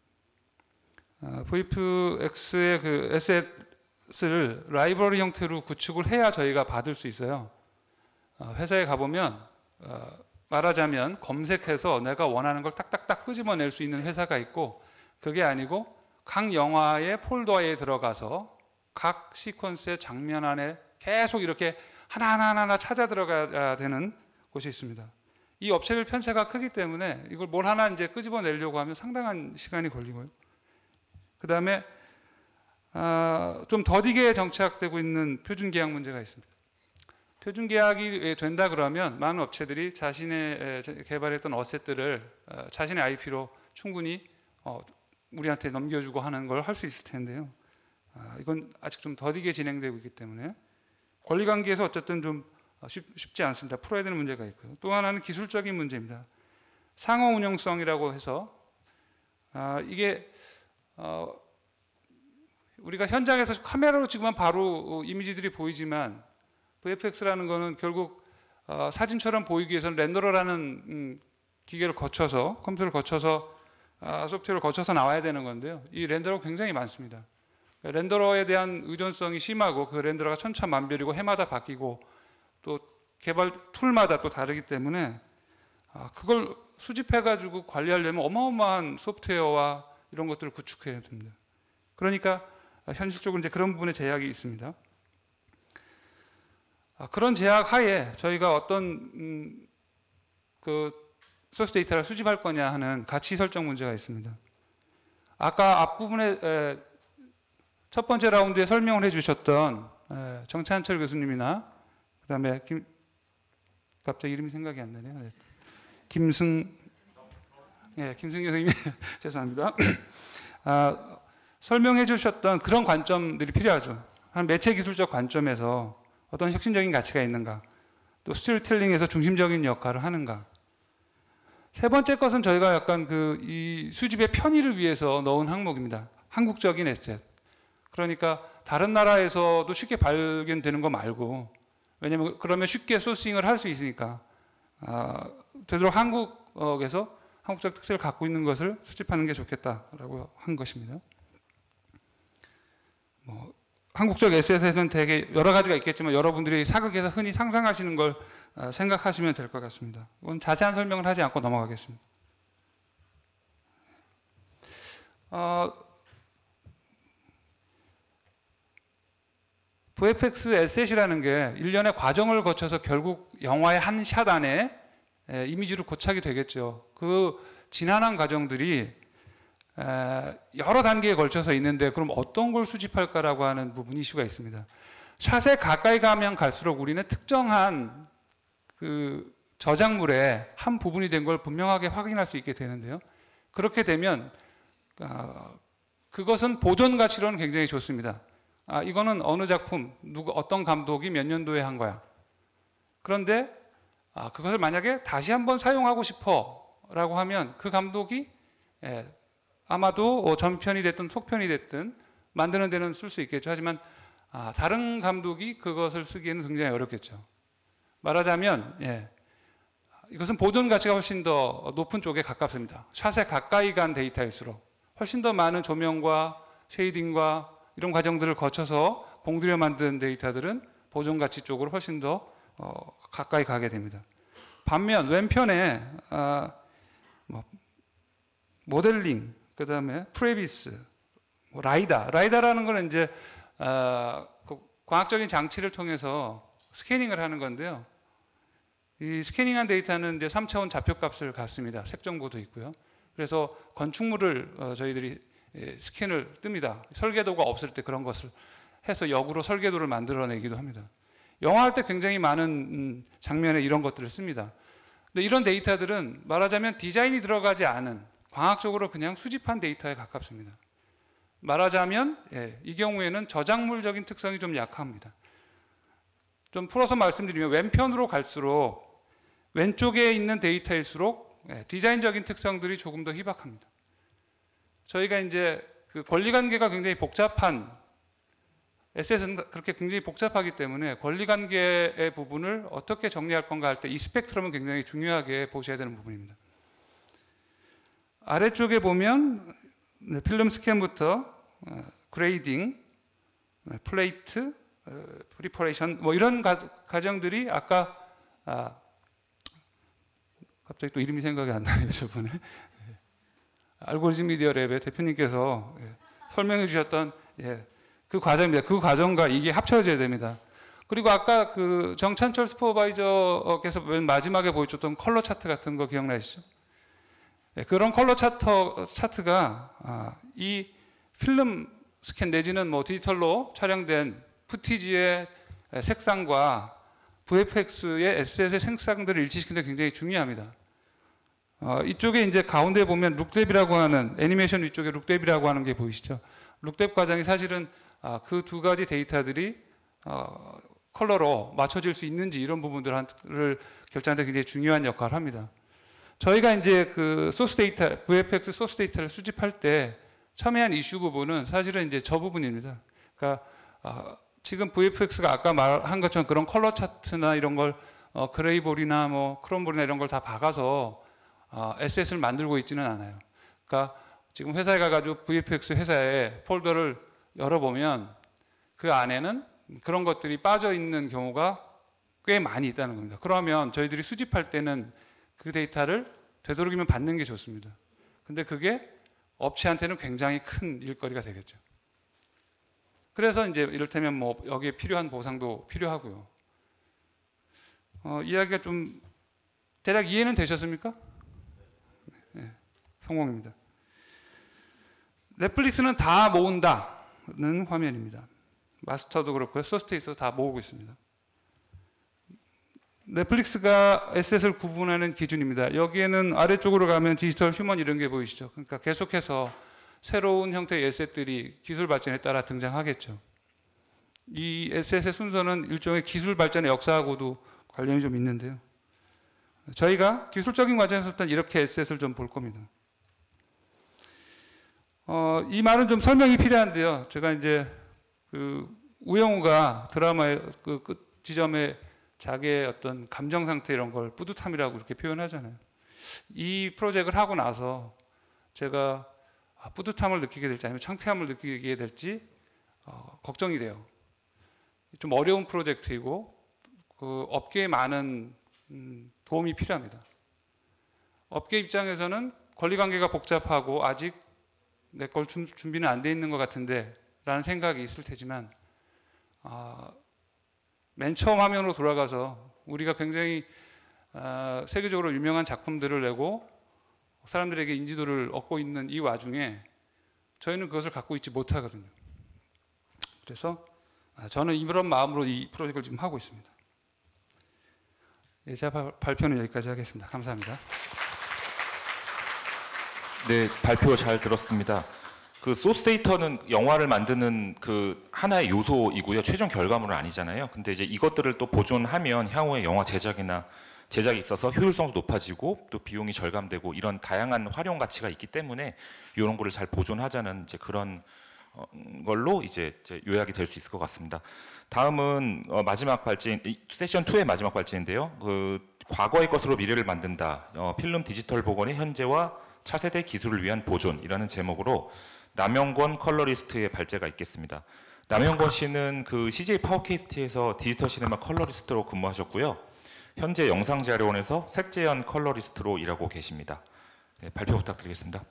브이에프엑스의 그 에셋을 라이브러리 형태로 구축을 해야 저희가 받을 수 있어요. 회사에 가보면 말하자면 검색해서 내가 원하는 걸 딱딱딱 끄집어낼 수 있는 회사가 있고 그게 아니고 각 영화의 폴더에 들어가서 각 시퀀스의 장면 안에 계속 이렇게 하나하나 하나 찾아 들어가야 되는 곳이 있습니다. 이 업체별 편차가 크기 때문에 이걸 뭘 하나 이제 끄집어내려고 하면 상당한 시간이 걸리고요. 그 다음에 아, 좀 더디게 정착되고 있는 표준 계약 문제가 있습니다. 표준 계약이 된다 그러면 많은 업체들이 자신의 개발했던 어셋들을 자신의 아이피로 충분히 어, 우리한테 넘겨주고 하는 걸 할 수 있을 텐데요. 아, 이건 아직 좀 더디게 진행되고 있기 때문에 권리관계에서 어쨌든 좀 쉽, 쉽지 않습니다. 풀어야 되는 문제가 있고요. 또 하나는 기술적인 문제입니다. 상호 운영성이라고 해서 아, 이게 어, 우리가 현장에서 카메라로 찍으면 바로 이미지들이 보이지만 브이에프엑스라는 거는 결국 어, 사진처럼 보이기 위해서는 렌더러라는 음, 기계를 거쳐서 컴퓨터를 거쳐서 아, 소프트웨어를 거쳐서 나와야 되는 건데요. 이 렌더러가 굉장히 많습니다. 렌더러에 대한 의존성이 심하고 그 렌더러가 천차만별이고 해마다 바뀌고 또 개발 툴마다 또 다르기 때문에 아, 그걸 수집해가지고 관리하려면 어마어마한 소프트웨어와 이런 것들을 구축해야 됩니다. 그러니까 현실적으로 이제 그런 부분에 제약이 있습니다. 아, 그런 제약 하에 저희가 어떤 음, 그 소스 데이터를 수집할 거냐 하는 가치 설정 문제가 있습니다. 아까 앞부분에 에, 첫 번째 라운드에 설명을 해주셨던 에, 정찬철 교수님이나 그 다음에 김 갑자기 이름이 생각이 안 나네요. 네. 김승 예, 김승 교수님이 죄송합니다. 아, 설명해 주셨던 그런 관점들이 필요하죠. 한 매체 기술적 관점에서 어떤 혁신적인 가치가 있는가, 또 스토리텔링에서 중심적인 역할을 하는가. 세 번째 것은 저희가 약간 그 이 수집의 편의를 위해서 넣은 항목입니다. 한국적인 에셋. 그러니까 다른 나라에서도 쉽게 발견되는 거 말고, 왜냐면 그러면 쉽게 소싱을 할 수 있으니까 아, 되도록 한국에서 한국적 특색을 갖고 있는 것을 수집하는 게 좋겠다라고 한 것입니다. 뭐 한국적 에셋에는 되게 여러 가지가 있겠지만 여러분들이 사극에서 흔히 상상하시는 걸 생각하시면 될 것 같습니다. 이건 자세한 설명을 하지 않고 넘어가겠습니다. 어, 브이에프엑스 에셋이라는 게 일련의 과정을 거쳐서 결국 영화의 한 샷 안에 이미지로 고착이 되겠죠. 그 지난한 과정들이 에, 여러 단계에 걸쳐서 있는데 그럼 어떤 걸 수집할까라고 하는 부분 이슈가 있습니다. 샷에 가까이 가면 갈수록 우리는 특정한 그 저작물의 한 부분이 된 걸 분명하게 확인할 수 있게 되는데요. 그렇게 되면 어, 그것은 보존 가치로는 굉장히 좋습니다. 아, 이거는 어느 작품, 누구 어떤 감독이 몇 년도에 한 거야. 그런데 아, 그것을 만약에 다시 한번 사용하고 싶어라고 하면 그 감독이 예, 아마도 어, 전편이 됐든 속편이 됐든 만드는 데는 쓸 수 있겠죠. 하지만 아, 다른 감독이 그것을 쓰기에는 굉장히 어렵겠죠. 말하자면 예, 이것은 보존 가치가 훨씬 더 높은 쪽에 가깝습니다. 샷에 가까이 간 데이터일수록 훨씬 더 많은 조명과 쉐이딩과 이런 과정들을 거쳐서 공들여 만든 데이터들은 보존 가치 쪽으로 훨씬 더 어, 가까이 가게 됩니다. 반면 왼편에 아, 뭐, 모델링, 그 다음에 프레비스, 뭐 라이다. 라이다라는 건 이제 아, 그 광학적인 장치를 통해서 스캐닝을 하는 건데요. 이 스캐닝한 데이터는 이제 삼 차원 좌표값을 갖습니다. 색정보도 있고요. 그래서 건축물을 어, 저희들이 예, 스캔을 뜹니다. 설계도가 없을 때 그런 것을 해서 역으로 설계도를 만들어내기도 합니다. 영화할 때 굉장히 많은 음, 장면에 이런 것들을 씁니다. 근데 이런 데이터들은 말하자면 디자인이 들어가지 않은 광학적으로 그냥 수집한 데이터에 가깝습니다. 말하자면 예, 이 경우에는 저작물적인 특성이 좀 약합니다. 좀 풀어서 말씀드리면 왼편으로 갈수록 왼쪽에 있는 데이터일수록 예, 디자인적인 특성들이 조금 더 희박합니다. 저희가 이제 그 권리관계가 굉장히 복잡한 에스에스는 그렇게 굉장히 복잡하기 때문에 권리관계의 부분을 어떻게 정리할 건가 할 때 이 스펙트럼은 굉장히 중요하게 보셔야 되는 부분입니다. 아래쪽에 보면 필름 스캔부터 어, 그레이딩, 어, 플레이트, 어, 프리퍼레이션 뭐 이런 가, 과정들이 아까 아, 갑자기 또 이름이 생각이 안 나네요 저번에 알고리즘 미디어 랩의 대표님께서 예, 설명해 주셨던 예, 그 과정입니다. 그 과정과 이게 합쳐져야 됩니다. 그리고 아까 그 정찬철 슈퍼바이저께서 맨 마지막에 보여줬던 컬러 차트 같은 거 기억나시죠? 예, 그런 컬러 차트, 차트가 아, 이 필름 스캔 내지는 뭐 디지털로 촬영된 푸티지의 색상과 브이에프엑스의 에스에스의 색상들을 일치시키는 게 굉장히 중요합니다. 어, 이쪽에 이제 가운데 보면 룩뎁이라고 하는 애니메이션 위쪽에 룩뎁이라고 하는 게 보이시죠? 룩뎁 과정이 사실은 아, 그 두 가지 데이터들이 어, 컬러로 맞춰질 수 있는지 이런 부분들을 결정하는 데 굉장히 중요한 역할을 합니다. 저희가 이제 그 소스 데이터, 브이에프엑스 소스 데이터를 수집할 때 처음에 한 이슈 부분은 사실은 이제 저 부분입니다. 그러니까 어, 지금 브이에프엑스가 아까 말한 것처럼 그런 컬러 차트나 이런 걸 어, 그레이볼이나 뭐 크롬볼이나 이런 걸 다 박아서 어, 에스에스를 만들고 있지는 않아요. 그러니까 지금 회사에 가가지고 브이에프엑스 회사의 폴더를 열어보면 그 안에는 그런 것들이 빠져 있는 경우가 꽤 많이 있다는 겁니다. 그러면 저희들이 수집할 때는 그 데이터를 되도록이면 받는 게 좋습니다. 근데 그게 업체한테는 굉장히 큰 일거리가 되겠죠. 그래서 이제 이를테면 뭐 여기에 필요한 보상도 필요하고요. 어, 이야기가 좀 대략 이해는 되셨습니까? 네, 성공입니다. 넷플릭스는 다 모은다는 화면입니다. 마스터도 그렇고요. 소스테이트도 다 모으고 있습니다. 넷플릭스가 에스에스를 구분하는 기준입니다. 여기에는 아래쪽으로 가면 디지털 휴먼 이런 게 보이시죠? 그러니까 계속해서 새로운 형태의 에셋들이 기술 발전에 따라 등장하겠죠. 이 에스에스의 순서는 일종의 기술 발전의 역사하고도 관련이 좀 있는데요. 저희가 기술적인 과정에서 일단 이렇게 에셋을 좀 볼 겁니다. 어, 이 말은 좀 설명이 필요한데요. 제가 이제 그 우영우가 드라마의 그 끝 지점에 자기의 어떤 감정 상태 이런 걸 뿌듯함이라고 이렇게 표현하잖아요. 이 프로젝트를 하고 나서 제가 뿌듯함을 느끼게 될지 아니면 창피함을 느끼게 될지 어, 걱정이 돼요. 좀 어려운 프로젝트이고 그 업계에 많은 음, 도움이 필요합니다. 업계 입장에서는 권리관계가 복잡하고 아직 내 걸 준비는 안 돼 있는 것 같은데 라는 생각이 있을 테지만 아, 맨 처음 화면으로 돌아가서 우리가 굉장히 아, 세계적으로 유명한 작품들을 내고 사람들에게 인지도를 얻고 있는 이 와중에 저희는 그것을 갖고 있지 못하거든요. 그래서 저는 이런 마음으로 이 프로젝트를 지금 하고 있습니다. 예, 제 발표는 여기까지 하겠습니다. 감사합니다. 네, 발표 잘 들었습니다. 그 소스 데이터는 영화를 만드는 그 하나의 요소이고요. 최종 결과물은 아니잖아요. 근데 이제 이것들을 또 보존하면 향후에 영화 제작이나 제작이 있어서 효율성도 높아지고 또 비용이 절감되고 이런 다양한 활용 가치가 있기 때문에 이런 거를 잘 보존하자는 이제 그런 어, 걸로 이제, 이제 요약이 될 수 있을 것 같습니다. 다음은 어, 마지막 발제인 세션 이의 마지막 발제인데요. 그 과거의 것으로 미래를 만든다. 어, 필름 디지털 복원의 현재와 차세대 기술을 위한 보존이라는 제목으로 남영권 컬러리스트의 발제가 있겠습니다. 남영권 씨는 그 씨제이 파워케이스트에서 디지털 시네마 컬러리스트로 근무하셨고요. 현재 영상자료원에서 색재현 컬러리스트로 일하고 계십니다. 네, 발표 부탁드리겠습니다.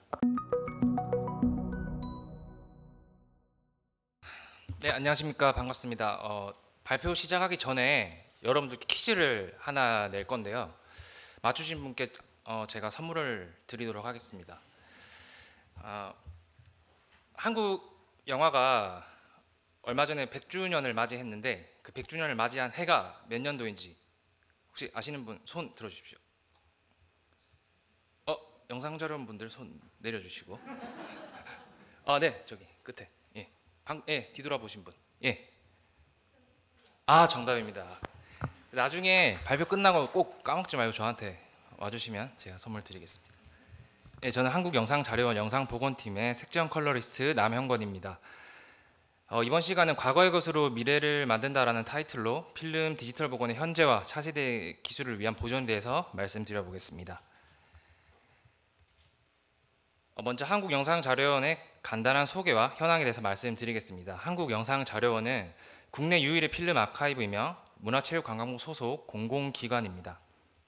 네, 안녕하십니까. 반갑습니다. 어, 발표 시작하기 전에 여러분들 퀴즈를 하나 낼 건데요. 맞추신 분께 어, 제가 선물을 드리도록 하겠습니다. 어, 한국 영화가 얼마 전에 백 주년을 맞이했는데 그 백 주년을 맞이한 해가 몇 년도인지 혹시 아시는 분 손 들어주십시오. 어, 영상자료원 분들 손 내려주시고. 아, 네, 저기 끝에. 예, 방, 예, 뒤돌아보신 분. 예. 아, 정답입니다. 나중에 발표 끝나고 꼭 까먹지 말고 저한테 와주시면 제가 선물 드리겠습니다. 네, 저는 한국영상자료원 영상복원팀의 색재현 컬러리스트 남형건입니다. 어, 이번 시간은 과거의 것으로 미래를 만든다라는 타이틀로 필름 디지털 복원의 현재와 차세대 기술을 위한 보존에 대해서 말씀드려보겠습니다. 어, 먼저 한국영상자료원의 간단한 소개와 현황에 대해서 말씀드리겠습니다. 한국영상자료원은 국내 유일의 필름 아카이브이며 문화체육관광부 소속 공공기관입니다.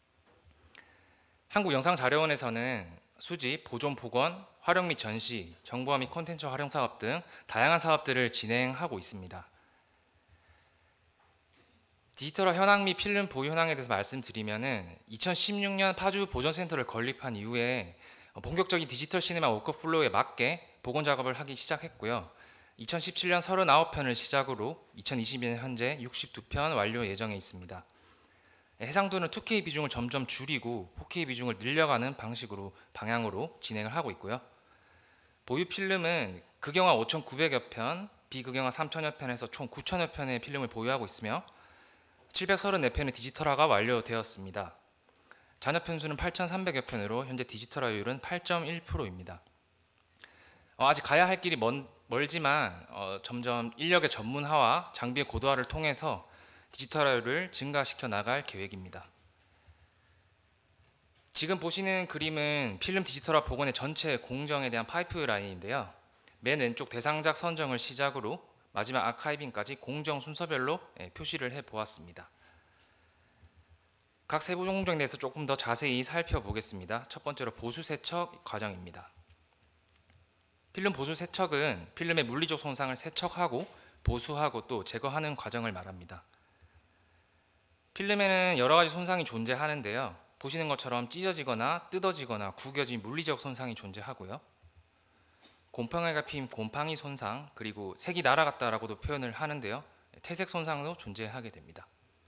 한국영상자료원에서는 수집, 보존, 복원, 활용 및 전시, 정보화 및 콘텐츠 활용 사업 등 다양한 사업들을 진행하고 있습니다. 디지털화 현황 및 필름 보유 현황에 대해서 말씀드리면은 이천십육 년 파주 보존센터를 건립한 이후에 본격적인 디지털 시네마 워크플로우에 맞게 복원 작업을 하기 시작했고요. 이천십칠 년 삼십구 편을 시작으로 이천이십 년 현재 육십이 편 완료 예정에 있습니다. 해상도는 투 케이 비중을 점점 줄이고 포 케이 비중을 늘려가는 방식으로 방향으로 진행을 하고 있고요. 보유 필름은 극영화 오천구백여 편, 비극영화 삼천여 편에서 총 구천여 편의 필름을 보유하고 있으며 칠백삼십사 편의 디지털화가 완료되었습니다. 잔여 편수는 팔천삼백여 편으로 현재 디지털화율은 팔 점 일 퍼센트입니다. 어, 아직 가야 할 길이 먼, 멀지만 어, 점점 인력의 전문화와 장비의 고도화를 통해서 디지털화율을 증가시켜 나갈 계획입니다. 지금 보시는 그림은 필름 디지털화 복원의 전체 공정에 대한 파이프라인인데요. 맨 왼쪽 대상작 선정을 시작으로 마지막 아카이빙까지 공정 순서별로 표시를 해보았습니다. 각 세부 공정에 대해서 조금 더 자세히 살펴보겠습니다. 첫 번째로 보수 세척 과정입니다. 필름 보수 세척은 필름의 물리적 손상을 세척하고 보수하고 또 제거하는 과정을 말합니다. 필름에는 여러 가지 손상이 존재하는데요. 보시는 것처럼 찢어지거나 뜯어지거나 구겨진 물리적 손상이 존재하고요. 곰팡이가 피임 곰팡이 손상, 그리고 색이 날아갔다라고도 표현을 하는데요. 퇴색 손상도 존재하게 됩니다.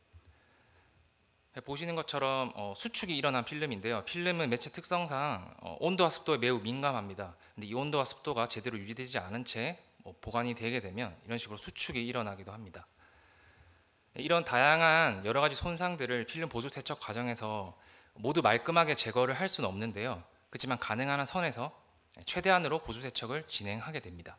보시는 것처럼 어, 수축이 일어난 필름인데요. 필름은 매체 특성상 어, 온도와 습도에 매우 민감합니다. 근데 이 온도와 습도가 제대로 유지되지 않은 채 뭐, 보관이 되게 되면 이런 식으로 수축이 일어나기도 합니다. 이런 다양한 여러 가지 손상들을 필름 보수 세척 과정에서 모두 말끔하게 제거를 할 수는 없는데요. 그렇지만 가능한 한 선에서 최대한으로 보수 세척을 진행하게 됩니다.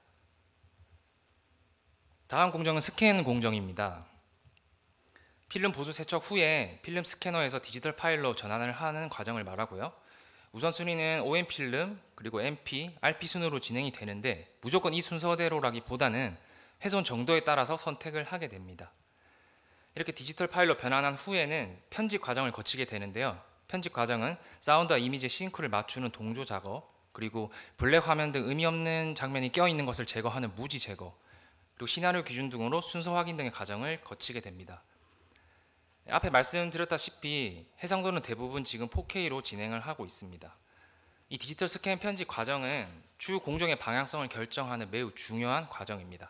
다음 공정은 스캔 공정입니다. 필름 보수 세척 후에 필름 스캐너에서 디지털 파일로 전환을 하는 과정을 말하고요. 우선순위는 오엠 필름, 그리고 엠피, 알피 순으로 진행이 되는데 무조건 이 순서대로라기보다는 훼손 정도에 따라서 선택을 하게 됩니다. 이렇게 디지털 파일로 변환한 후에는 편집 과정을 거치게 되는데요. 편집 과정은 사운드와 이미지 싱크를 맞추는 동조 작업, 그리고 블랙 화면 등 의미 없는 장면이 껴있는 것을 제거하는 무지 제거, 그리고 시나리오 기준 등으로 순서 확인 등의 과정을 거치게 됩니다. 앞에 말씀드렸다시피 해상도는 대부분 지금 포 케이로 진행을 하고 있습니다. 이 디지털 스캔 편집 과정은 주 공정의 방향성을 결정하는 매우 중요한 과정입니다.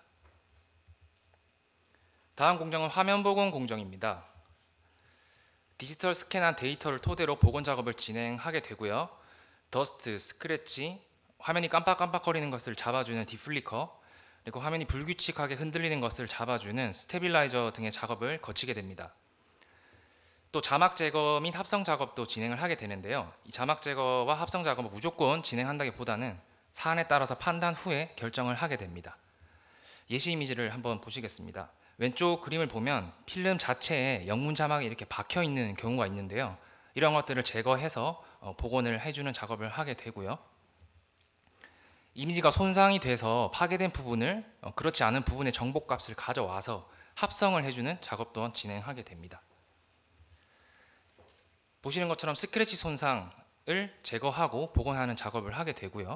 다음 공정은 화면 복원 공정입니다. 디지털 스캔한 데이터를 토대로 복원 작업을 진행하게 되고요. 더스트, 스크래치, 화면이 깜빡깜빡거리는 것을 잡아주는 디플리커, 그리고 화면이 불규칙하게 흔들리는 것을 잡아주는 스테빌라이저 등의 작업을 거치게 됩니다. 또 자막 제거 및 합성 작업도 진행을 하게 되는데요. 이 자막 제거와 합성 작업은 무조건 진행한다기보다는 사안에 따라서 판단 후에 결정을 하게 됩니다. 예시 이미지를 한번 보시겠습니다. 왼쪽 그림을 보면 필름 자체에 영문 자막이 이렇게 박혀 있는 경우가 있는데요. 이런 것들을 제거해서 복원을 해주는 작업을 하게 되고요. 이미지가 손상이 돼서 파괴된 부분을 그렇지 않은 부분의 정보값을 가져와서 합성을 해주는 작업 또한 진행하게 됩니다. 보시는 것처럼 스크래치 손상을 제거하고 복원하는 작업을 하게 되고요.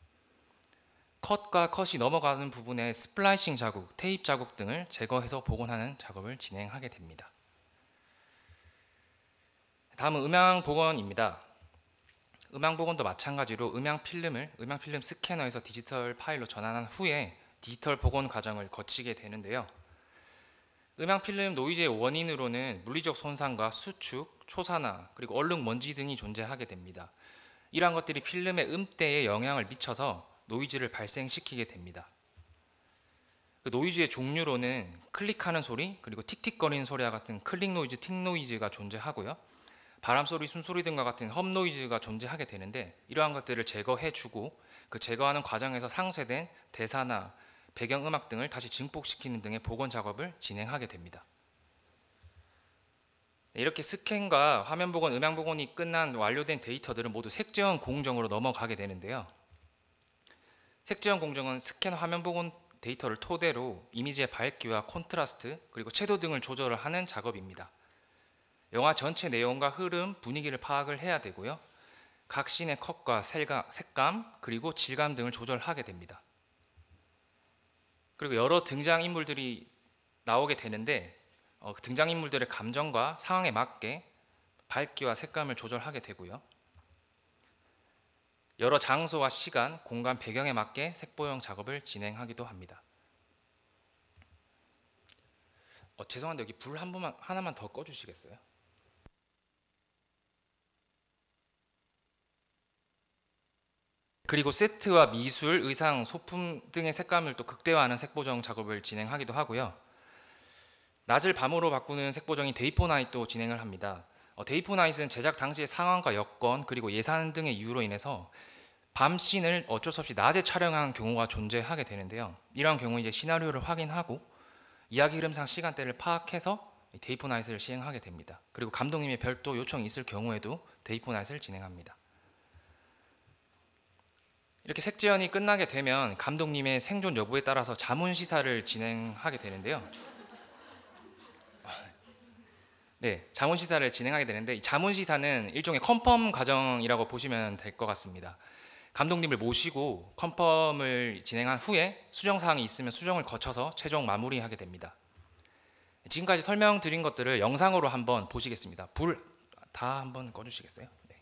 컷과 컷이 넘어가는 부분의 스플라이싱 자국, 테이프 자국 등을 제거해서 복원하는 작업을 진행하게 됩니다. 다음은 음향 복원입니다. 음향 복원도 마찬가지로 음향 필름을 음향 필름 스캐너에서 디지털 파일로 전환한 후에 디지털 복원 과정을 거치게 되는데요. 음향 필름 노이즈의 원인으로는 물리적 손상과 수축, 초산화, 그리고 얼룩 먼지 등이 존재하게 됩니다. 이러한 것들이 필름의 음대에 영향을 미쳐서 노이즈를 발생시키게 됩니다. 그 노이즈의 종류로는 클릭하는 소리, 그리고 틱틱거리는 소리와 같은 클릭 노이즈, 틱 노이즈가 존재하고요. 바람소리, 숨소리 등과 같은 험 노이즈가 존재하게 되는데 이러한 것들을 제거해주고 그 제거하는 과정에서 상쇄된 대사나 배경음악 등을 다시 증폭시키는 등의 복원 작업을 진행하게 됩니다. 이렇게 스캔과 화면 복원, 음향 복원이 끝난 완료된 데이터들은 모두 색재현 공정으로 넘어가게 되는데요. 색재현 공정은 스캔 화면 복원 데이터를 토대로 이미지의 밝기와 콘트라스트 그리고 채도 등을 조절을 하는 작업입니다. 영화 전체 내용과 흐름, 분위기를 파악을 해야 되고요. 각 씬의 컷과 색감, 그리고 질감 등을 조절하게 됩니다. 그리고 여러 등장인물들이 나오게 되는데 어, 등장인물들의 감정과 상황에 맞게 밝기와 색감을 조절하게 되고요. 여러 장소와 시간, 공간, 배경에 맞게 색보형 작업을 진행하기도 합니다. 어, 죄송한데 여기 불 한 번만 하나만 더 꺼주시겠어요? 그리고 세트와 미술, 의상, 소품 등의 색감을 또 극대화하는 색보정 작업을 진행하기도 하고요. 낮을 밤으로 바꾸는 색보정인 데이포나잇도 진행을 합니다. 어, 데이포나잇은 제작 당시의 상황과 여건 그리고 예산 등의 이유로 인해서 밤 씬을 어쩔 수 없이 낮에 촬영한 경우가 존재하게 되는데요. 이러한 경우 이제 시나리오를 확인하고 이야기 흐름상 시간대를 파악해서 데이포나잇을 시행하게 됩니다. 그리고 감독님의 별도 요청이 있을 경우에도 데이포나잇을 진행합니다. 이렇게 색재현이 끝나게 되면 감독님의 생존 여부에 따라서 자문시사를 진행하게 되는데요. 네, 자문시사를 진행하게 되는데 이 자문시사는 일종의 컨펌 과정이라고 보시면 될 것 같습니다. 감독님을 모시고 컨펌을 진행한 후에 수정사항이 있으면 수정을 거쳐서 최종 마무리하게 됩니다. 지금까지 설명드린 것들을 영상으로 한번 보시겠습니다. 불 다 한번 꺼주시겠어요? 네.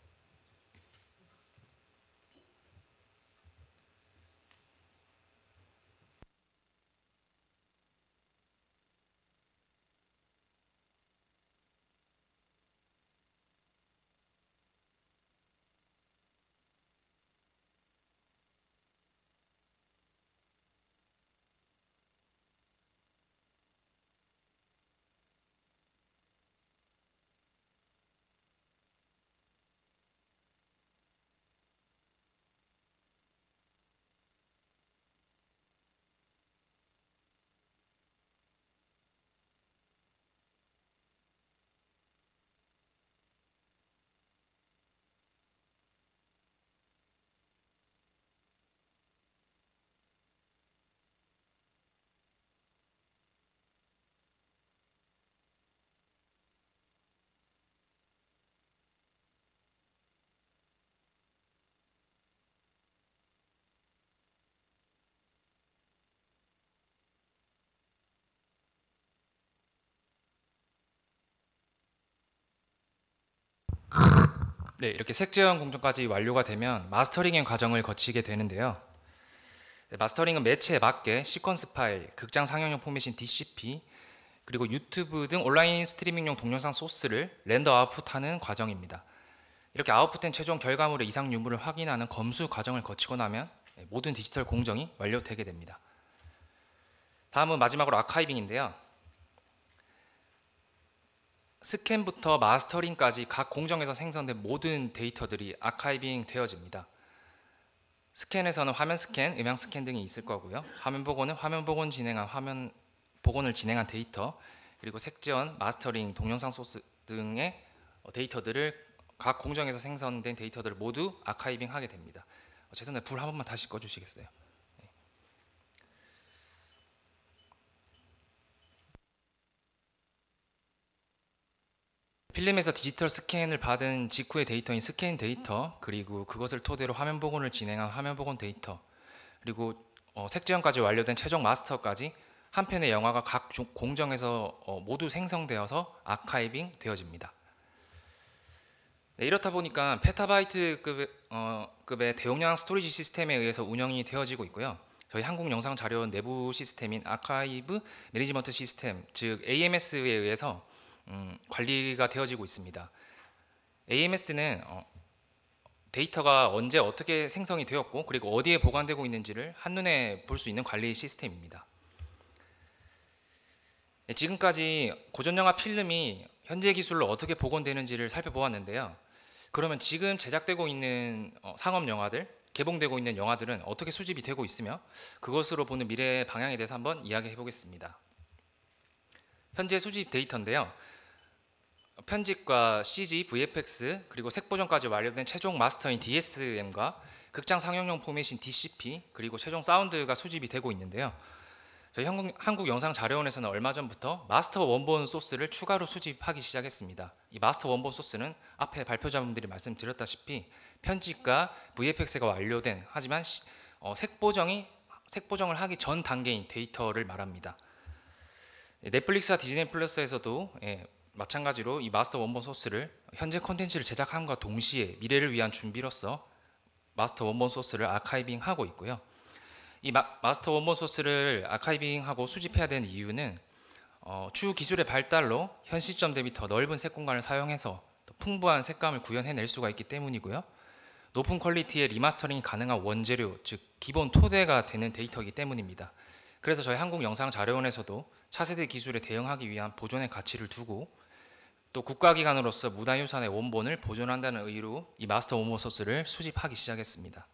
네, 이렇게 색재현 공정까지 완료가 되면 마스터링의 과정을 거치게 되는데요. 네, 마스터링은 매체에 맞게 시퀀스 파일, 극장 상영용 포맷인 디씨피, 그리고 유튜브 등 온라인 스트리밍용 동영상 소스를 렌더 아웃풋하는 과정입니다. 이렇게 아웃풋된 최종 결과물의 이상 유무를 확인하는 검수 과정을 거치고 나면 모든 디지털 공정이 완료되게 됩니다. 다음은 마지막으로 아카이빙인데요. 스캔부터 마스터링까지 각 공정에서 생성된 모든 데이터들이 아카이빙 되어집니다. 스캔에서는 화면 스캔, 음향 스캔 등이 있을 거고요. 화면 복원은 화면 복원 진행한 화면 복원을 진행한 데이터, 그리고 색재현, 마스터링, 동영상 소스 등의 데이터들을 각 공정에서 생성된 데이터들을 모두 아카이빙하게 됩니다. 어, 죄송해요. 불 한 번만 다시 꺼주시겠어요? 네. 필름에서 디지털 스캔을 받은 직후의 데이터인 스캔 데이터, 그리고 그것을 토대로 화면 복원을 진행한 화면 복원 데이터, 그리고 어, 색재현까지 완료된 최종 마스터까지 한 편의 영화가 각 공정에서 어, 모두 생성되어서 아카이빙 되어집니다. 네, 이렇다 보니까 페타바이트급의 어, 급의 대용량 스토리지 시스템에 의해서 운영이 되어지고 있고요. 저희 한국영상자료원 내부 시스템인 아카이브 매니지먼트 시스템, 즉 에이엠에스에 의해서 음, 관리가 되어지고 있습니다. 에이엠에스는 어, 데이터가 언제 어떻게 생성이 되었고 그리고 어디에 보관되고 있는지를 한눈에 볼 수 있는 관리 시스템입니다. 네, 지금까지 고전영화 필름이 현재 기술로 어떻게 복원되는지를 살펴보았는데요. 그러면 지금 제작되고 있는 어, 상업 영화들, 개봉되고 있는 영화들은 어떻게 수집이 되고 있으며 그것으로 보는 미래의 방향에 대해서 한번 이야기해 보겠습니다. 현재 수집 데이터인데요. 편집과 씨지, 브이에프엑스, 그리고 색보정까지 완료된 최종 마스터인 디에스엠과 극장 상영용 포맷인 디씨피, 그리고 최종 사운드가 수집이 되고 있는데요. 저희 한국, 한국영상자료원에서는 얼마 전부터 마스터 원본 소스를 추가로 수집하기 시작했습니다. 이 마스터 원본 소스는 앞에 발표자분들이 말씀드렸다시피 편집과 브이에프엑스가 완료된 하지만 시, 어, 색보정이 색보정을 하기 전 단계인 데이터를 말합니다. 넷플릭스와 디즈니 플러스에서도 예, 마찬가지로 이 마스터 원본 소스를 현재 콘텐츠를 제작함과 동시에 미래를 위한 준비로서 마스터 원본 소스를 아카이빙하고 있고요. 이 마, 마스터 원본 소스를 아카이빙하고 수집해야 되는 이유는 어, 추후 기술의 발달로 현 시점 대비 더 넓은 색 공간을 사용해서 더 풍부한 색감을 구현해낼 수가 있기 때문이고요. 높은 퀄리티의 리마스터링이 가능한 원재료, 즉 기본 토대가 되는 데이터이기 때문입니다. 그래서 저희 한국영상자료원에서도 차세대 기술에 대응하기 위한 보존의 가치를 두고 또 국가기관으로서 문화유산의 원본을 보존한다는 의의로 이 마스터 원본 소스를 수집하기 시작했습니다.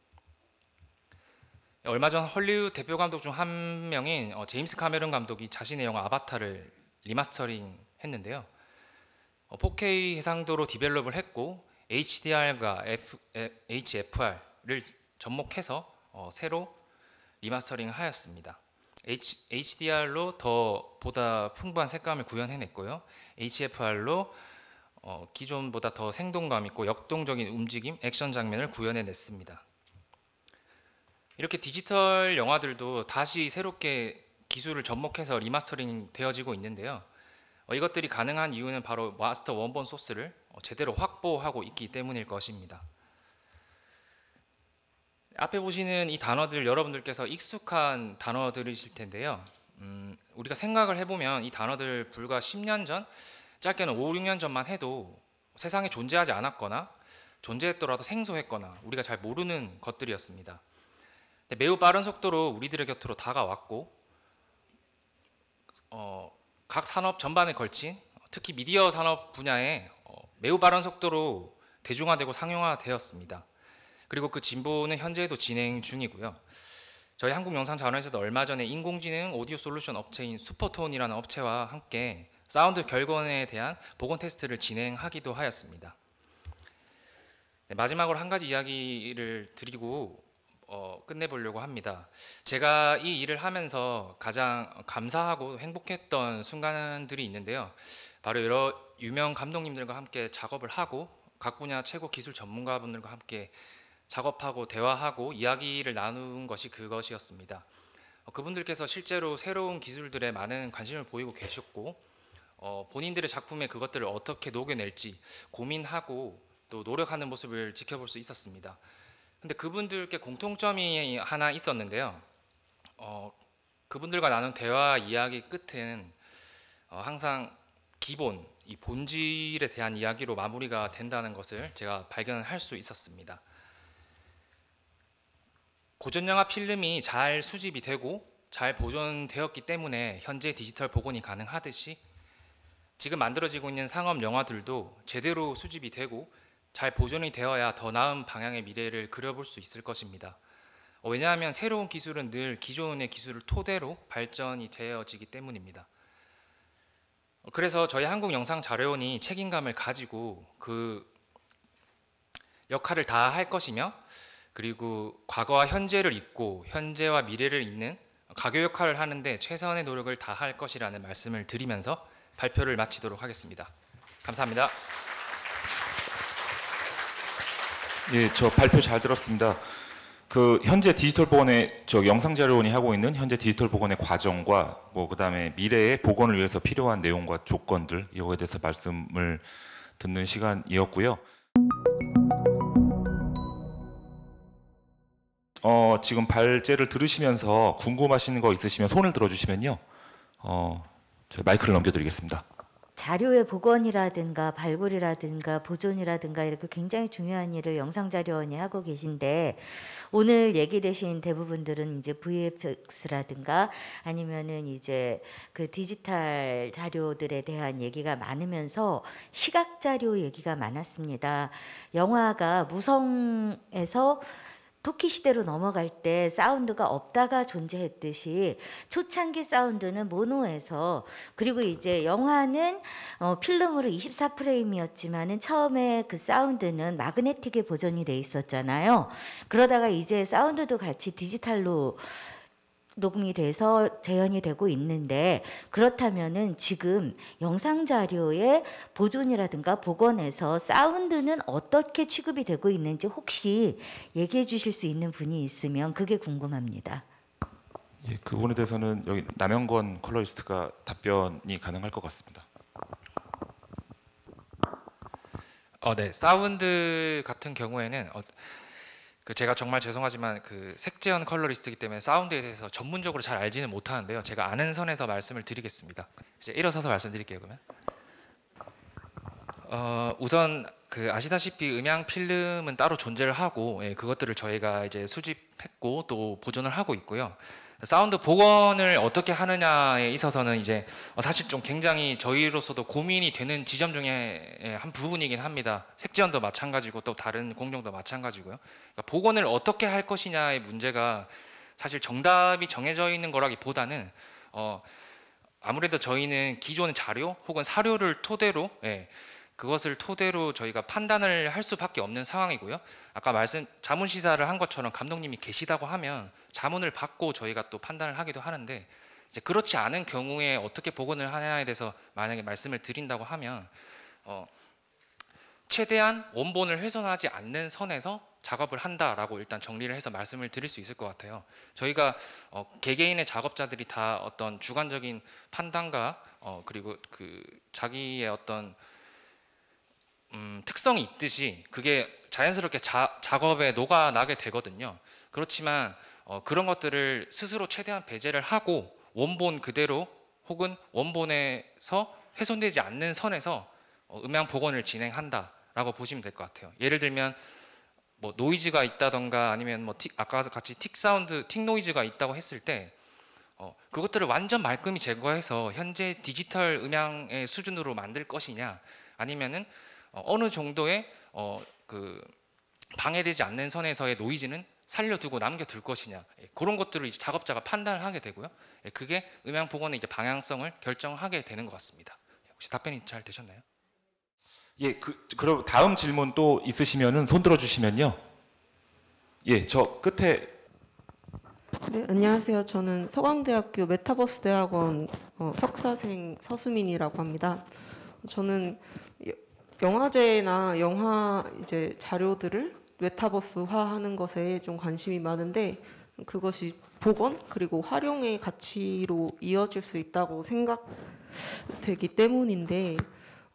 얼마 전 헐리우드 대표 감독 중 한 명인 어, 제임스 카메론 감독이 자신의 영화 아바타를 리마스터링 했는데요. 어, 포케이 해상도로 디벨롭을 했고 에이치디알과 F, 에, 에이치에프알을 접목해서 어, 새로 리마스터링을 하였습니다. H, 에이치디알로 더 보다 풍부한 색감을 구현해냈고요. 에이치에프알로 어, 기존보다 더 생동감 있고 역동적인 움직임, 액션 장면을 구현해냈습니다. 이렇게 디지털 영화들도 다시 새롭게 기술을 접목해서 리마스터링 되어지고 있는데요. 어, 이것들이 가능한 이유는 바로 마스터 원본 소스를 어, 제대로 확보하고 있기 때문일 것입니다. 앞에 보시는 이 단어들 여러분들께서 익숙한 단어들이실 텐데요. 음, 우리가 생각을 해보면 이 단어들 불과 십 년 전, 짧게는 오, 육 년 전만 해도 세상에 존재하지 않았거나 존재했더라도 생소했거나 우리가 잘 모르는 것들이었습니다. 매우 빠른 속도로 우리들의 곁으로 다가왔고 어, 각 산업 전반에 걸친 특히 미디어 산업 분야에 어, 매우 빠른 속도로 대중화되고 상용화되었습니다. 그리고 그 진보는 현재도 진행 중이고요. 저희 한국영상자원에서도 얼마 전에 인공지능 오디오 솔루션 업체인 슈퍼톤이라는 업체와 함께 사운드 결건에 대한 복원 테스트를 진행하기도 하였습니다. 네, 마지막으로 한 가지 이야기를 드리고 어, 끝내보려고 합니다. 제가 이 일을 하면서 가장 감사하고 행복했던 순간들이 있는데요. 바로 여러 유명 감독님들과 함께 작업을 하고 각 분야 최고 기술 전문가분들과 함께 작업하고 대화하고 이야기를 나눈 것이 그것이었습니다. 어, 그분들께서 실제로 새로운 기술들에 많은 관심을 보이고 계셨고 어, 본인들의 작품에 그것들을 어떻게 녹여낼지 고민하고 또 또 노력하는 모습을 지켜볼 수 있었습니다. 근데 그분들께 공통점이 하나 있었는데요. 어, 그분들과 나눈 대화 이야기 끝은 어, 항상 기본, 이 본질에 대한 이야기로 마무리가 된다는 것을 제가 발견할 수 있었습니다. 고전영화 필름이 잘 수집이 되고 잘 보존되었기 때문에 현재 디지털 복원이 가능하듯이 지금 만들어지고 있는 상업 영화들도 제대로 수집이 되고 잘 보존이 되어야 더 나은 방향의 미래를 그려볼 수 있을 것입니다. 어, 왜냐하면 새로운 기술은 늘 기존의 기술을 토대로 발전이 되어지기 때문입니다. 어, 그래서 저희 한국영상자료원이 책임감을 가지고 그 역할을 다 할 것이며, 그리고 과거와 현재를 잇고 현재와 미래를 잇는 가교 역할을 하는데 최선의 노력을 다할 것이라는 말씀을 드리면서 발표를 마치도록 하겠습니다. 감사합니다. 예, 저 발표 잘 들었습니다. 그 현재 디지털 복원의 저 영상자료원이 하고 있는 현재 디지털 복원의 과정과 뭐 그다음에 미래의 복원을 위해서 필요한 내용과 조건들 이거에 대해서 말씀을 듣는 시간이었고요. 어, 지금 발제를 들으시면서 궁금하신 거 있으시면 손을 들어주시면요, 어, 저희 마이크를 넘겨드리겠습니다. 자료의 복원이라든가 발굴이라든가 보존이라든가 이렇게 굉장히 중요한 일을 영상자료원이 하고 계신데, 오늘 얘기되신 대부분들은 이제 브이에프엑스라든가 아니면은 이제 그 디지털 자료들에 대한 얘기가 많으면서 시각 자료 얘기가 많았습니다. 영화가 무성에서 토키 시대로 넘어갈 때 사운드가 없다가 존재했듯이 초창기 사운드는 모노에서, 그리고 이제 영화는 어, 필름으로 이십사 프레임이었지만은 처음에 그 사운드는 마그네틱에 보존이 돼 있었잖아요. 그러다가 이제 사운드도 같이 디지털로 녹음이 돼서 재현이 되고 있는데, 그렇다면은 지금 영상 자료의 보존이라든가 복원에서 사운드는 어떻게 취급이 되고 있는지 혹시 얘기해 주실 수 있는 분이 있으면 그게 궁금합니다. 예, 그 부분에 대해서는 여기 남영건 컬러리스트가 답변이 가능할 것 같습니다. 어, 네, 사운드 같은 경우에는 어, 그 제가 정말 죄송하지만 그 색재현 컬러리스트이기 때문에 사운드에 대해서 전문적으로 잘 알지는 못하는데요. 제가 아는 선에서 말씀을 드리겠습니다. 이제 일어서서 말씀드릴게요. 그러면 어, 우선 그 아시다시피 음향 필름은 따로 존재를 하고, 예, 그것들을 저희가 이제 수집했고 또 보존을 하고 있고요. 사운드 복원을 어떻게 하느냐에 있어서는 이제 사실 좀 굉장히 저희로서도 고민이 되는 지점 중에 한 부분이긴 합니다. 색지연도 마찬가지고 또 다른 공정도 마찬가지고요. 그러니까 복원을 어떻게 할 것이냐의 문제가 사실 정답이 정해져 있는 거라기보다는 어, 아무래도 저희는 기존 자료 혹은 사료를 토대로, 예, 그것을 토대로 저희가 판단을 할 수밖에 없는 상황이고요. 아까 말씀 자문 시사를 한 것처럼 감독님이 계시다고 하면 자문을 받고 저희가 또 판단을 하기도 하는데, 이제 그렇지 않은 경우에 어떻게 복원을 하냐에 대해서 만약에 말씀을 드린다고 하면 어, 최대한 원본을 훼손하지 않는 선에서 작업을 한다라고 일단 정리를 해서 말씀을 드릴 수 있을 것 같아요. 저희가 어, 개개인의 작업자들이 다 어떤 주관적인 판단과 어, 그리고 그 자기의 어떤 음, 특성이 있듯이 그게 자연스럽게 자, 작업에 녹아나게 되거든요. 그렇지만 어, 그런 것들을 스스로 최대한 배제를 하고 원본 그대로 혹은 원본에서 훼손되지 않는 선에서 어, 음향 복원을 진행한다라고 보시면 될 것 같아요. 예를 들면 뭐 노이즈가 있다던가 아니면 뭐 틱, 아까 같이 틱 사운드, 틱 노이즈가 있다고 했을 때 어, 그것들을 완전 말끔히 제거해서 현재 디지털 음향의 수준으로 만들 것이냐, 아니면은 어, 어느 정도의 어, 그 방해되지 않는 선에서의 노이즈는 살려두고 남겨둘 것이냐, 예, 그런 것들을 이제 작업자가 판단을 하게 되고요. 예, 그게 음향 복원의 이제 방향성을 결정하게 되는 것 같습니다. 혹시 답변이 잘 되셨나요? 예, 그 그럼 다음 질문 또 있으시면은 손 들어주시면요. 예, 저 끝에. 네, 안녕하세요. 저는 서강대학교 메타버스 대학원 어, 석사생 서수민이라고 합니다. 저는 여, 영화제나 영화 이제 자료들을 메타버스화하는 것에 좀 관심이 많은데, 그것이 복원 그리고 활용의 가치로 이어질 수 있다고 생각되기 때문인데,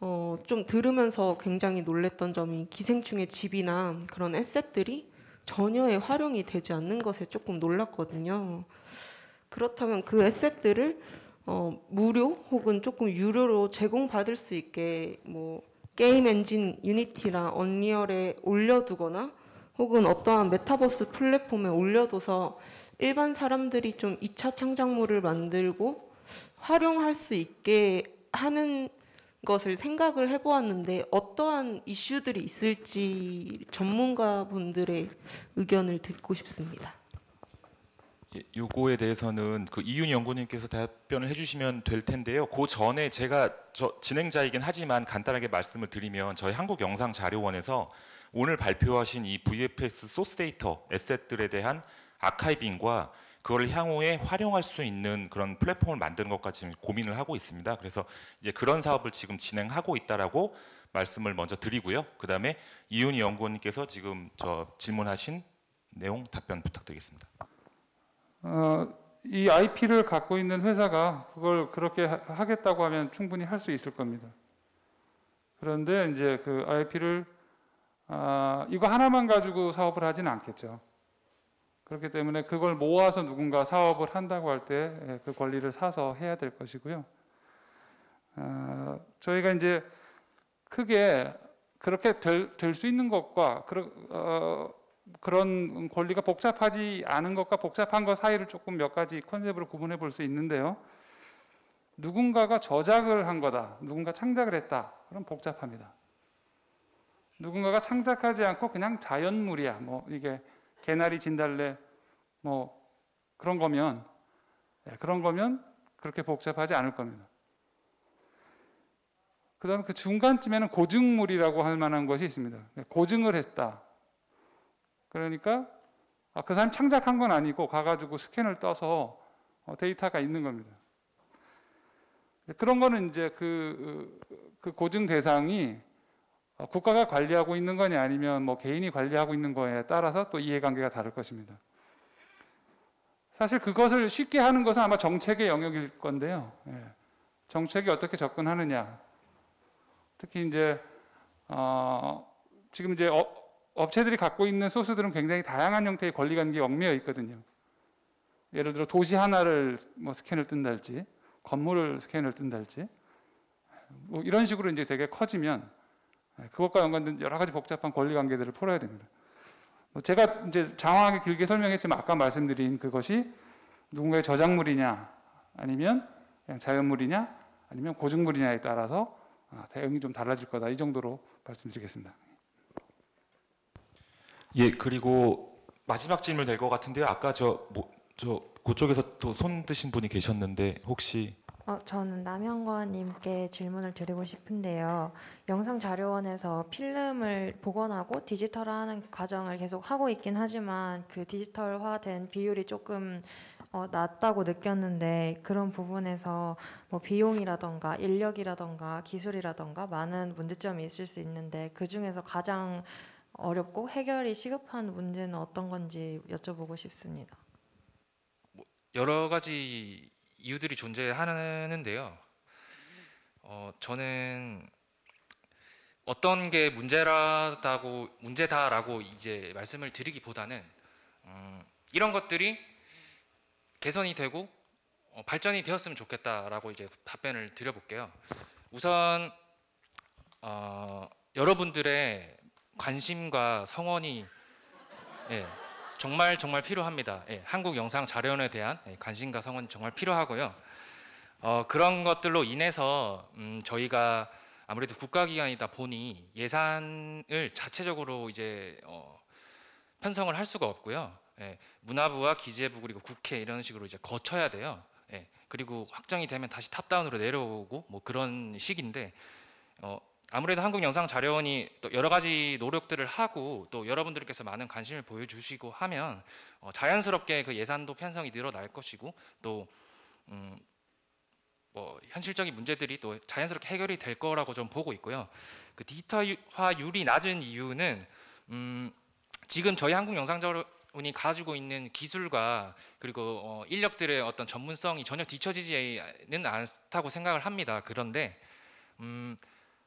어, 좀 들으면서 굉장히 놀랬던 점이 기생충의 집이나 그런 에셋들이 전혀의 활용이 되지 않는 것에 조금 놀랐거든요. 그렇다면 그 에셋들을 어, 무료 혹은 조금 유료로 제공받을 수 있게 뭐 게임 엔진 유니티나 언리얼에 올려두거나 혹은 어떠한 메타버스 플랫폼에 올려둬서 일반 사람들이 좀 이 차 창작물을 만들고 활용할 수 있게 하는 것을 생각을 해보았는데 어떠한 이슈들이 있을지 전문가분들의 의견을 듣고 싶습니다. 예, 요거에 대해서는 그 이윤 연구님께서 답변을 해주시면 될 텐데요. 그 전에 제가 저 진행자이긴 하지만 간단하게 말씀을 드리면 저희 한국영상자료원에서 오늘 발표하신 이 브이에프엑스 소스 데이터 에셋들에 대한 아카이빙과 그걸 향후에 활용할 수 있는 그런 플랫폼을 만드는 것까지 지금 고민을 하고 있습니다. 그래서 이제 그런 사업을 지금 진행하고 있다라고 말씀을 먼저 드리고요. 그다음에 이윤희 연구원님께서 지금 저 질문하신 내용 답변 부탁드리겠습니다. 어, 이 아이피를 갖고 있는 회사가 그걸 그렇게 하, 하겠다고 하면 충분히 할 수 있을 겁니다. 그런데 이제 그 아이피를 아, 이거 하나만 가지고 사업을 하지는 않겠죠. 그렇기 때문에 그걸 모아서 누군가 사업을 한다고 할 때 그 권리를 사서 해야 될 것이고요. 어, 저희가 이제 크게 그렇게 될 수 있는 것과 그러, 어, 그런 권리가 복잡하지 않은 것과 복잡한 것 사이를 조금 몇 가지 컨셉으로 구분해 볼 수 있는데요. 누군가가 저작을 한 거다, 누군가 창작을 했다, 그럼 복잡합니다. 누군가가 창작하지 않고 그냥 자연물이야, 뭐 이게 개나리, 진달래, 뭐 그런 거면 그런 거면 그렇게 복잡하지 않을 겁니다. 그다음에 그 중간쯤에는 고증물이라고 할 만한 것이 있습니다. 고증을 했다. 그러니까 아, 그 사람 창작한 건 아니고 가가지고 스캔을 떠서 어, 데이터가 있는 겁니다. 그런 거는 이제 그, 그 고증 대상이 국가가 관리하고 있는 거냐 아니면 뭐 개인이 관리하고 있는 거에 따라서 또 이해관계가 다를 것입니다. 사실 그것을 쉽게 하는 것은 아마 정책의 영역일 건데요. 예. 정책이 어떻게 접근하느냐. 특히 이제 어, 지금 이제 어, 업체들이 갖고 있는 소스들은 굉장히 다양한 형태의 권리관계에 얽매여 있거든요. 예를 들어 도시 하나를 뭐 스캔을 뜬달지, 건물을 스캔을 뜬달지, 뭐 이런 식으로 이제 되게 커지면 그것과 연관된 여러 가지 복잡한 권리관계들을 풀어야 됩니다. 제가 이제 장황하게 길게 설명했지만 아까 말씀드린 그것이 누군가의 저작물이냐, 아니면 그냥 자연물이냐, 아니면 고증물이냐에 따라서 대응이 좀 달라질 거다. 이 정도로 말씀드리겠습니다. 예, 그리고 마지막 질문 될 것 같은데요. 아까 저, 뭐, 저 그쪽에서 또 손 드신 분이 계셨는데 혹시 어, 저는 남영관님께 질문을 드리고 싶은데요. 영상자료원에서 필름을 복원하고 디지털화하는 과정을 계속 하고 있긴 하지만 그 디지털화된 비율이 조금 어, 낮다고 느꼈는데 그런 부분에서 뭐 비용이라던가 인력이라던가 기술이라던가 많은 문제점이 있을 수 있는데 그 중에서 가장 어렵고 해결이 시급한 문제는 어떤 건지 여쭤보고 싶습니다. 여러 가지 이유들이 존재하는데요. 어, 저는 어떤 게 문제라다고 문제다라고 이제 말씀을 드리기보다는 음, 이런 것들이 개선이 되고 어, 발전이 되었으면 좋겠다라고 이제 답변을 드려볼게요. 우선 어, 여러분들의 관심과 성원이 예, 정말 정말 필요합니다. 예, 한국영상자료원에 대한 예, 관심과 성원이 정말 필요하고요. 어, 그런 것들로 인해서 음, 저희가 아무래도 국가기관이다 보니 예산을 자체적으로 이제 어, 편성을 할 수가 없고요. 예, 문화부와 기재부 그리고 국회 이런 식으로 이제 거쳐야 돼요. 예, 그리고 확정이 되면 다시 탑다운으로 내려오고 뭐 그런 식인데 어, 아무래도 한국영상자료원이 또 여러 가지 노력들을 하고 또 여러분들께서 많은 관심을 보여주시고 하면 어, 자연스럽게 그 예산도 편성이 늘어날 것이고 또 음, 뭐 현실적인 문제들이 또 자연스럽게 해결이 될 거라고 좀 보고 있고요. 그 디지털화율이 낮은 이유는 음, 지금 저희 한국영상자료원이 가지고 있는 기술과 그리고 어, 인력들의 어떤 전문성이 전혀 뒤처지지는 않다고 생각을 합니다. 그런데 음,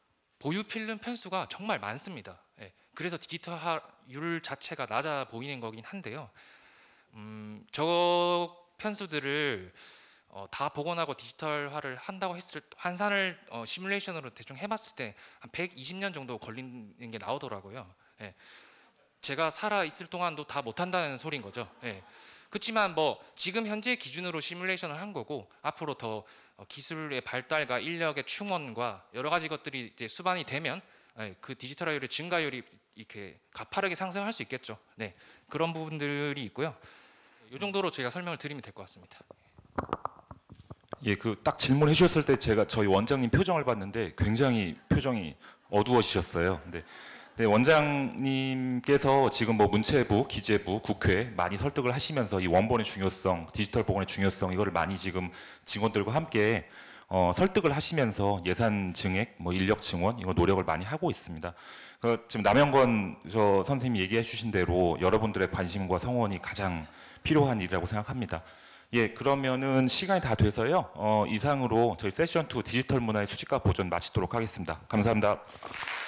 보유 필름 편수가 정말 많습니다. 예, 그래서 디지털화율 자체가 낮아 보이는 거긴 한데요. 음, 저 편수들을 어, 다 복원하고 디지털화를 한다고 했을 환산을 어, 시뮬레이션으로 대충 해봤을 때 한 백이십 년 정도 걸리는 게 나오더라고요. 예. 제가 살아 있을 동안도 다 못한다는 소리인 거죠. 예. 그렇지만 뭐 지금 현재 기준으로 시뮬레이션을 한 거고 앞으로 더 어, 기술의 발달과 인력의 충원과 여러 가지 것들이 이제 수반이 되면 예, 그 디지털화율의 증가율이 이렇게 가파르게 상승할 수 있겠죠. 네, 그런 부분들이 있고요. 이 정도로 제가 설명을 드리면 될 것 같습니다. 예, 그 딱 질문해 주셨을 때 제가 저희 원장님 표정을 봤는데 굉장히 표정이 어두워지셨어요. 근데 네, 원장님께서 지금 뭐 문체부, 기재부, 국회 많이 설득을 하시면서 이 원본의 중요성, 디지털 복원의 중요성 이거를 많이 지금 직원들과 함께 어, 설득을 하시면서 예산 증액, 뭐 인력 증원 이거 노력을 많이 하고 있습니다. 그 지금 남영건 저 선생님이 얘기해 주신 대로 여러분들의 관심과 성원이 가장 필요한 일이라고 생각합니다. 예, 그러면은 시간이 다 돼서요. 어, 이상으로 저희 세션 투 디지털 문화의 수집과 보존 마치도록 하겠습니다. 감사합니다.